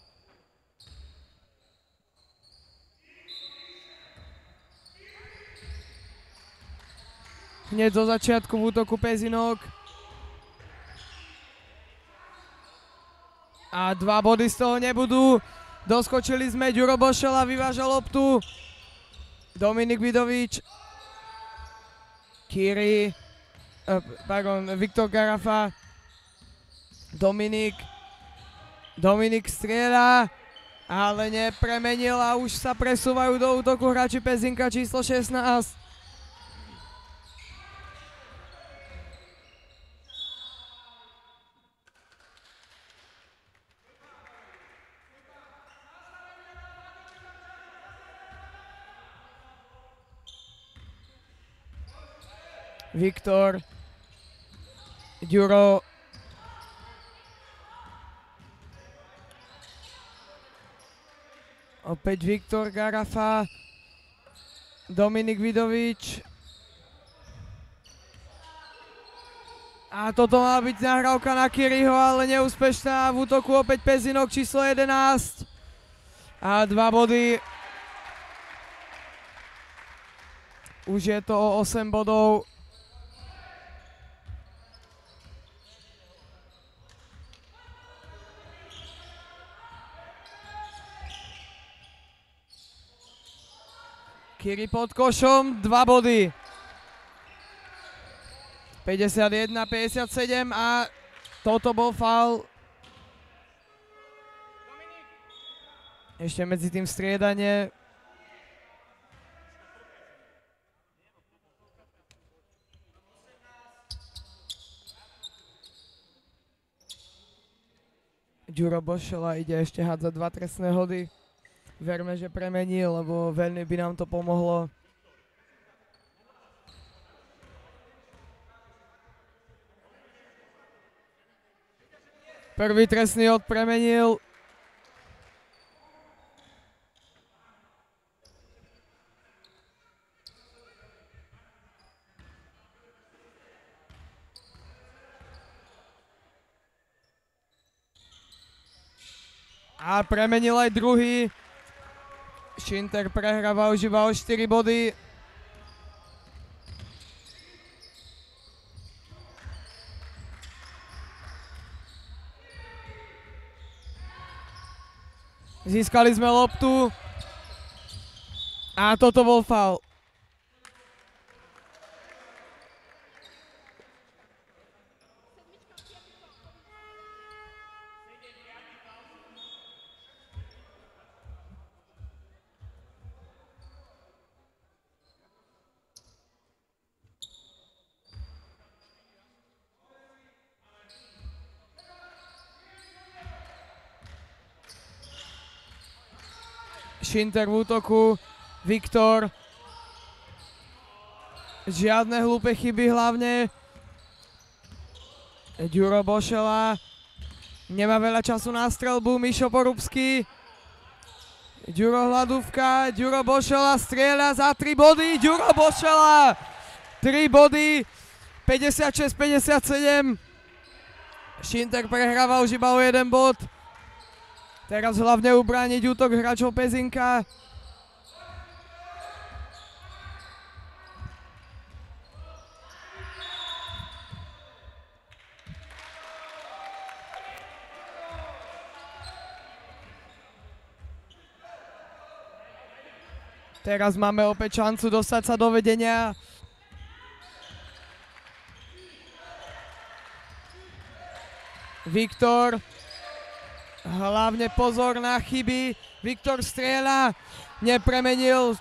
Hneď zo začiatku v útoku Pezinok. A dva body z toho nebudú. Doskočili sme, Ďuro Bošela vyváža loptu. Dominik Vidovič. Kiri. Uh, pardon, Viktor Garafa. Dominik. Dominik strieľa. Ale nepremenil a už sa presúvajú do útoku hráči Pezinka číslo šestnásť. Viktor, Ďuro, opäť Viktor Garafa, Dominik Vidovič. A toto má byť nahrávka na Kiriho, ale neúspešná. V útoku opäť Pezinok číslo jedenásť. A dva body. Už je to o osem bodov. Kiri pod košom, dva body. päťdesiatjeden päťdesiatsedem a toto bol faul. Ešte medzi tým striedanie. Ďuro Bošela ide ešte hádzať dva trestné hody. Verme, že premenil, lebo veľmi by nám to pomohlo. Prvý trestný hod premenil. A premenil aj druhý. Šinter prehráva už iba o štyri body. Získali sme loptu. A toto bol faul. Šinter v útoku, Viktor. Žiadne hlúpe chyby hlavne. Ďuro Bošela. Nemá veľa času na strelbu, Mišo Porubský. Ďuro Hladúvka, Ďuro Bošela strieľa za tri body, Ďuro Bošela. tri body, päťdesiatšesť päťdesiatsedem. Šinter prehráva už iba o jeden bod. Teraz hlavne ubrániť útok hráčov Pezinka. Teraz máme opäť šancu dostať sa do vedenia. Viktor. Hlavne pozor na chyby. Viktor strieľa. Nepremenil.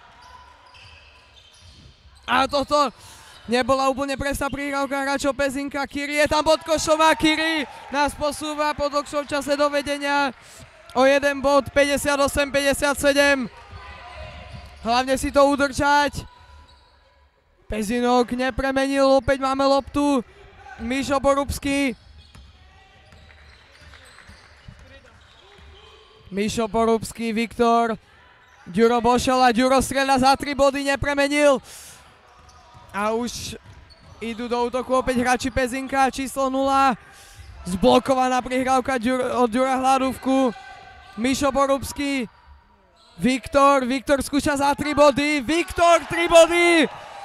A toto nebola úplne presná prihrávka hráčov Pezinka. Kiri je tam pod košom a Kiri nás posúva po dlhšom čase do vedenia o jeden bod, päťdesiatosem päťdesiatsedem. Hlavne si to udržať. Pezinok nepremenil, opäť máme loptu. Mišo Porubský. Mišo Porubský, Viktor. Ďuro Bošola, Ďuro strieľa za tri body, nepremenil. A už idú do útoku opäť hráči Pezinka, číslo nula. Zblokovaná prihrávka od Ďura Hladúvku. Mišo Porubský. Viktor, Viktor skúša za tri body. Viktor, tri body!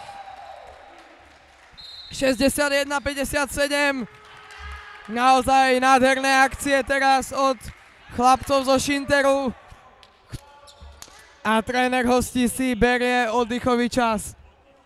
šesťdesiatjeden päťdesiatsedem. Naozaj nádherné akcie teraz od chlapcov zo Šinteru. A tréner hostí si berie oddychový čas.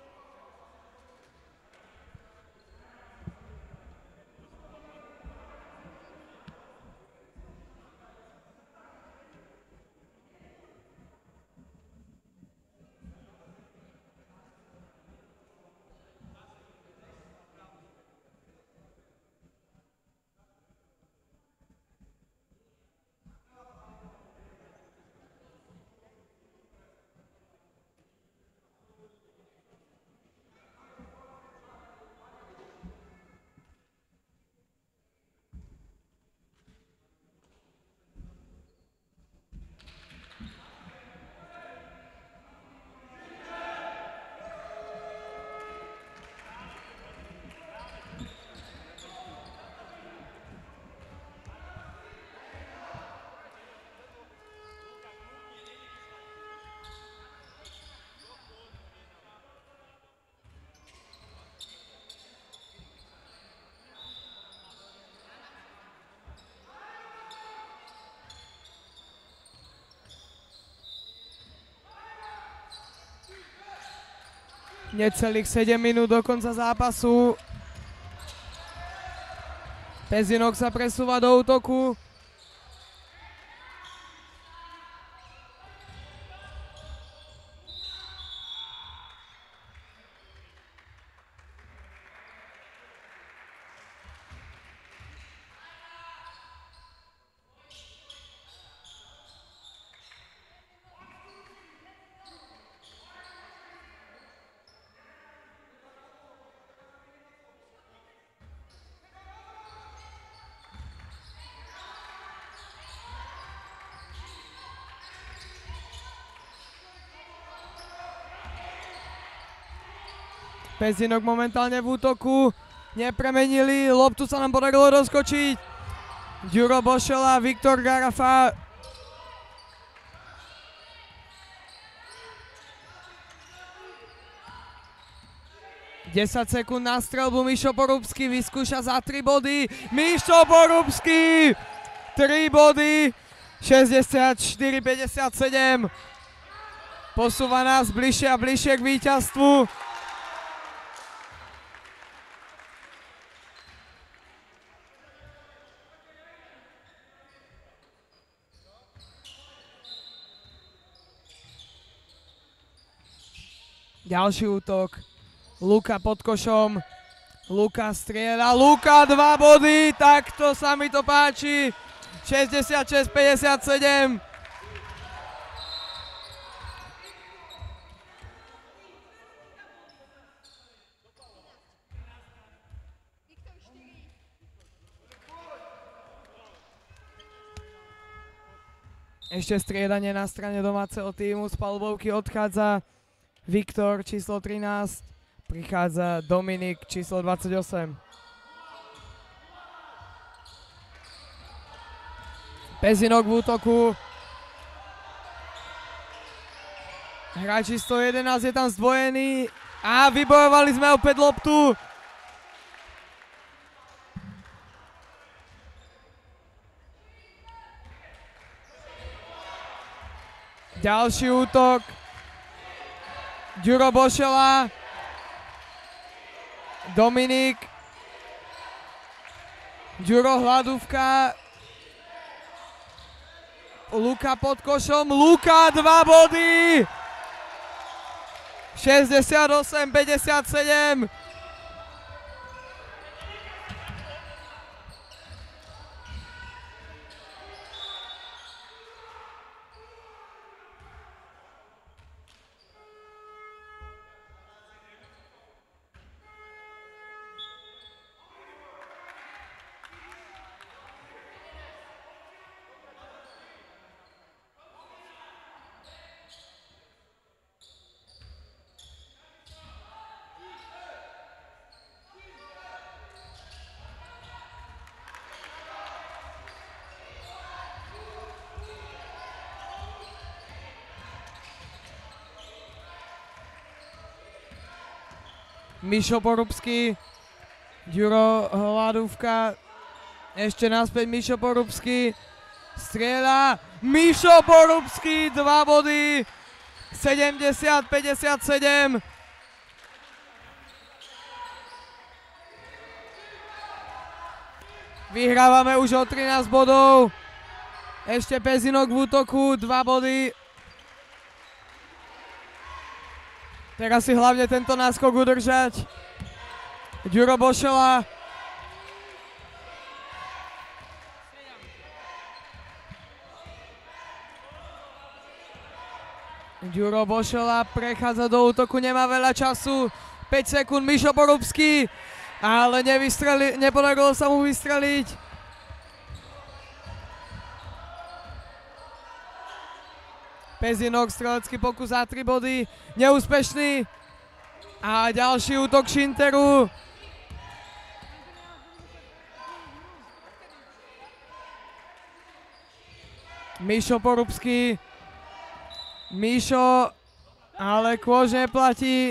Necelých sedem minút do konca zápasu. Pezinok sa presúva do útoku. Pezinok momentálne v útoku, nepremenili, loptu sa nám podarilo rozkočiť. Ďuro Bošela, Viktor Garafa. desať sekúnd na streľbu, Mišo Porubský vyskúša za tri body. Mišo Porubský, tri body, šesťdesiatštyri päťdesiatsedem. Posúva nás bližšie a bližšie k víťazstvu. Ďalší útok. Luka pod košom. Luka strieľa. Luka dva body. Takto sa mi to páči. šesťdesiatšesť päťdesiatsedem. Ešte striedanie na strane domáceho týmu. Z palubovky odchádza Viktor, číslo trinásť, prichádza Dominik, číslo dvadsaťosem. Pezinok v útoku. Hráč číslo jedenásť je tam zdvojený a vybojovali sme opäť loptu. Ďalší útok. Ďuro Bošela, Dominik, Ďuro Hladúvka, Luka pod košom, Luka dva body, šesťdesiatosem päťdesiatsedem. Mišo Porubský, Ďuro Hladúvka, ešte naspäť Mišo Porubský, strieľa, Mišo Porubský, dva body, sedemdesiat päťdesiatsedem. Vyhrávame už o trinásť bodov, ešte Pezinok v útoku, dva body. Teraz si hlavne tento náskok udržať. Ďuro Bošela. Ďuro Bošela prechádza do útoku, nemá veľa času. päť sekúnd, Mišo Porubský. Ale nevystreli, nepodarilo sa mu vystreliť. Pezinok, strelecký pokus za tri body, neúspešný. A ďalší útok Šinteru. Mišo Porubský. Mišo, ale kôž neplatí.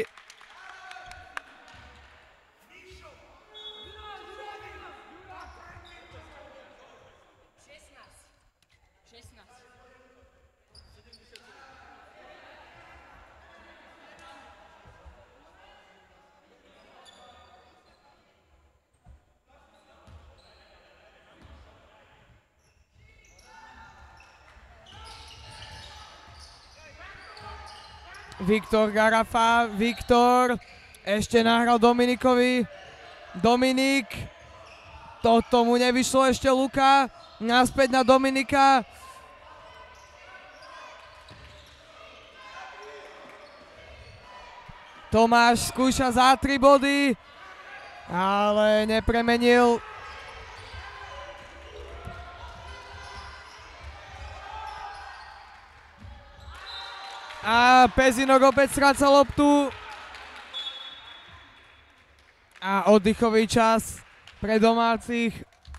Viktor Garafa, Viktor, ešte nahral Dominikovi, Dominik, toto mu nevyšlo, ešte Luka, naspäť na Dominika. Tomáš skúša za tri body, ale nepremenil. A Pezinok opäť stráca loptu. A oddychový čas pre domácich.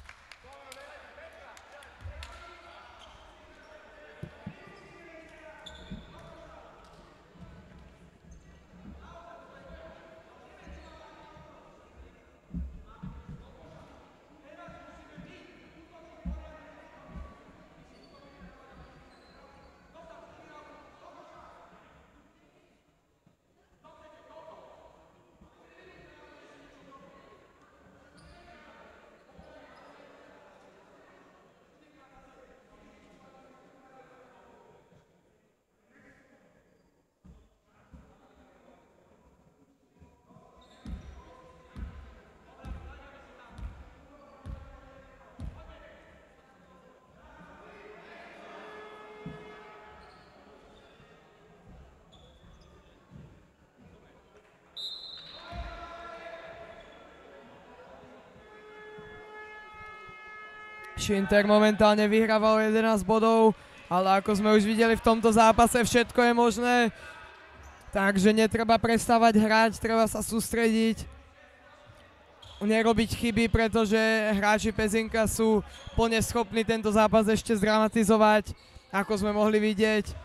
Šinter momentálne vyhrával jedenásť bodov, ale ako sme už videli v tomto zápase, všetko je možné. Takže netreba prestávať hrať, treba sa sústrediť, nerobiť chyby, pretože hráči Pezinka sú plne schopní tento zápas ešte zdramatizovať, ako sme mohli vidieť.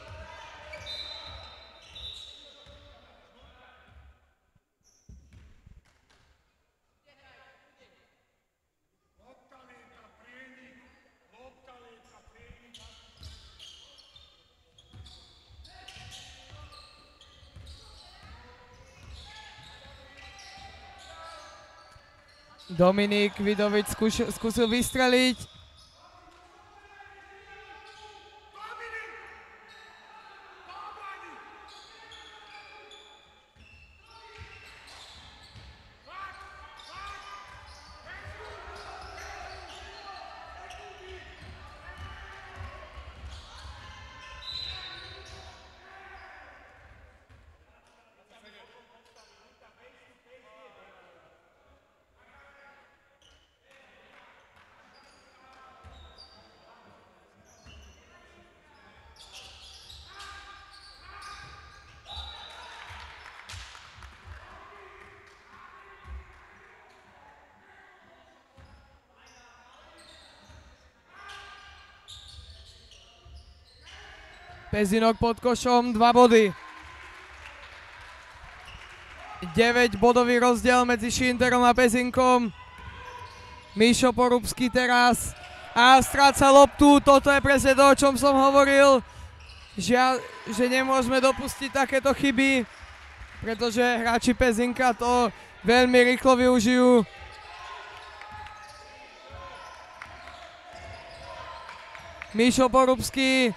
Dominik Vidovič skúš, skúsil vystreliť. Pezinok pod košom, dva body. deväť bodový rozdiel medzi Šinterom a Pezinkom. Míšo Porubský teraz a stráca loptu, toto je presne to, o čom som hovoril, že, že nemôžeme dopustiť takéto chyby, pretože hráči Pezinka to veľmi rýchlo využijú. Míšo Porubský.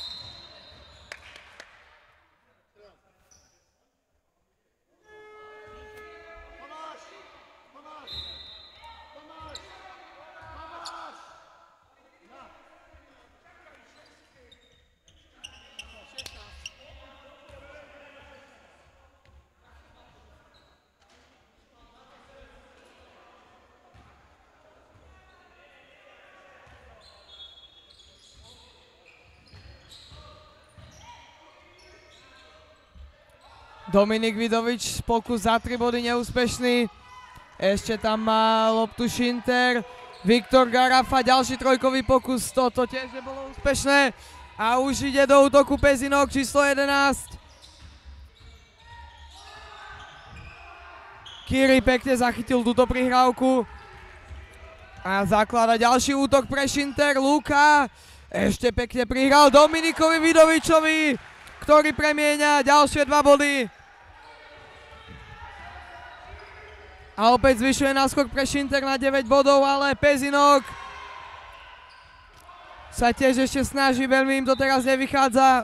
Dominik Vidovič, pokus za tri body neúspešný. Ešte tam má loptu Šinter. Viktor Garafa, ďalší trojkový pokus, toto tiež nebolo úspešné. A už ide do útoku Pezinok, číslo jedenásť. Kiri pekne zachytil túto prihrávku. A zaklada ďalší útok pre Šinter. Luka ešte pekne prihral Dominikovi Vidovičovi, ktorý premieňa ďalšie dva body. A opäť zvyšuje náskok pre Šinter na deväť bodov, ale Pezinok sa tiež ešte snaží, veľmi im to teraz nevychádza.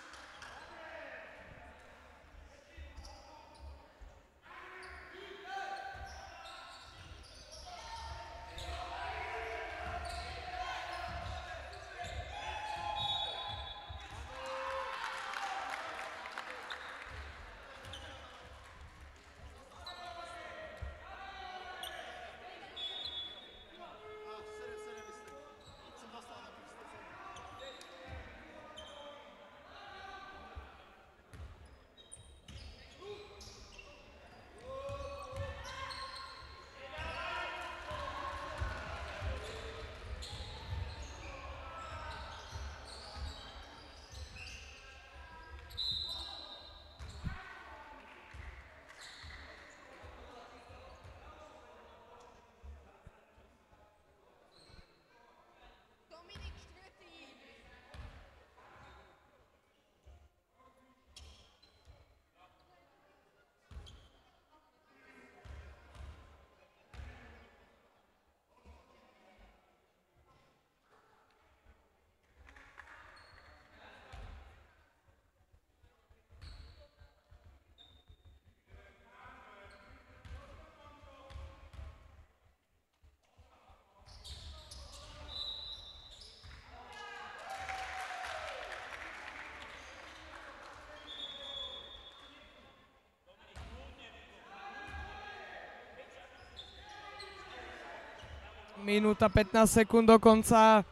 Minúta pätnásť sekúnd do konca.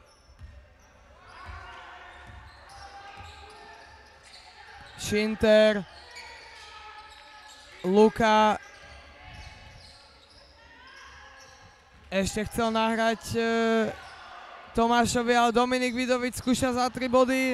Šinter. Luka. Ešte chcel nahrať e, Tomášovi, ale Dominik Vidovič skúša za tri body.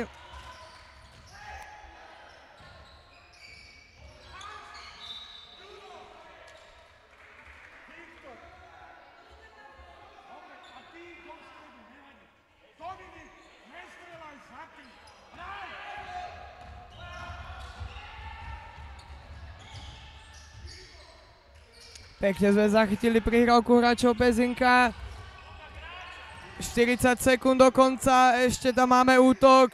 Pekne sme zachytili prihrávku hráčov Pezinka. štyridsať sekúnd do konca, ešte tam máme útok.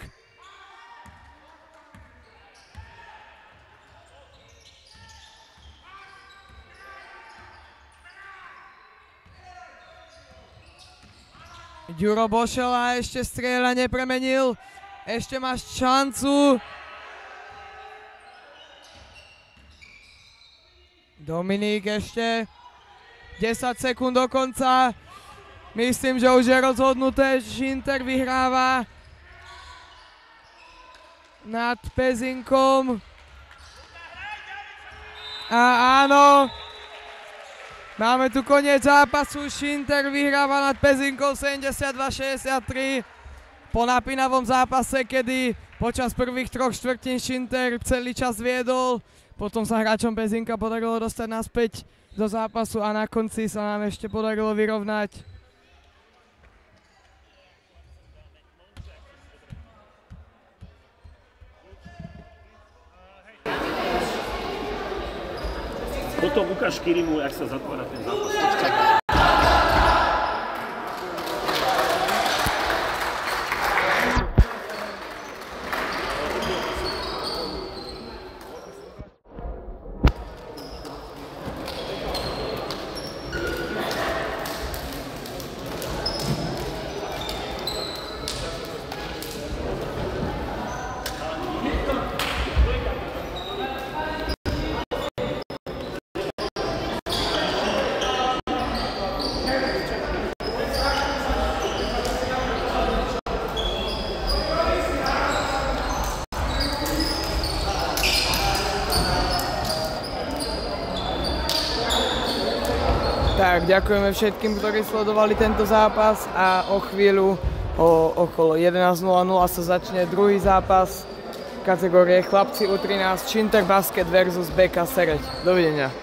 Ďuro Bošela ešte strieľa nepremenil. Ešte máš šancu. Dominik ešte. desať sekúnd do konca. Myslím, že už je rozhodnuté. Šinter vyhráva nad Pezinkom. A áno. Máme tu koniec zápasu. Šinter vyhráva nad Pezinkom sedemdesiatdva šesťdesiattri. Po napínavom zápase, kedy počas prvých troch štvrtín Šinter celý čas viedol, Potom sa hráčom Pezinka podarilo dostať naspäť do zápasu a na konci sa nám ešte podarilo vyrovnať. Potom ukáž Kirimu, jak sa zatvára ten zápas. Tak, ďakujeme všetkým, ktorí sledovali tento zápas a o chvíľu o okolo jedenásť nula nula sa začne druhý zápas kategórie chlapci U trinásť Šinter Basket versus bé ká Sereď. Dovidenia.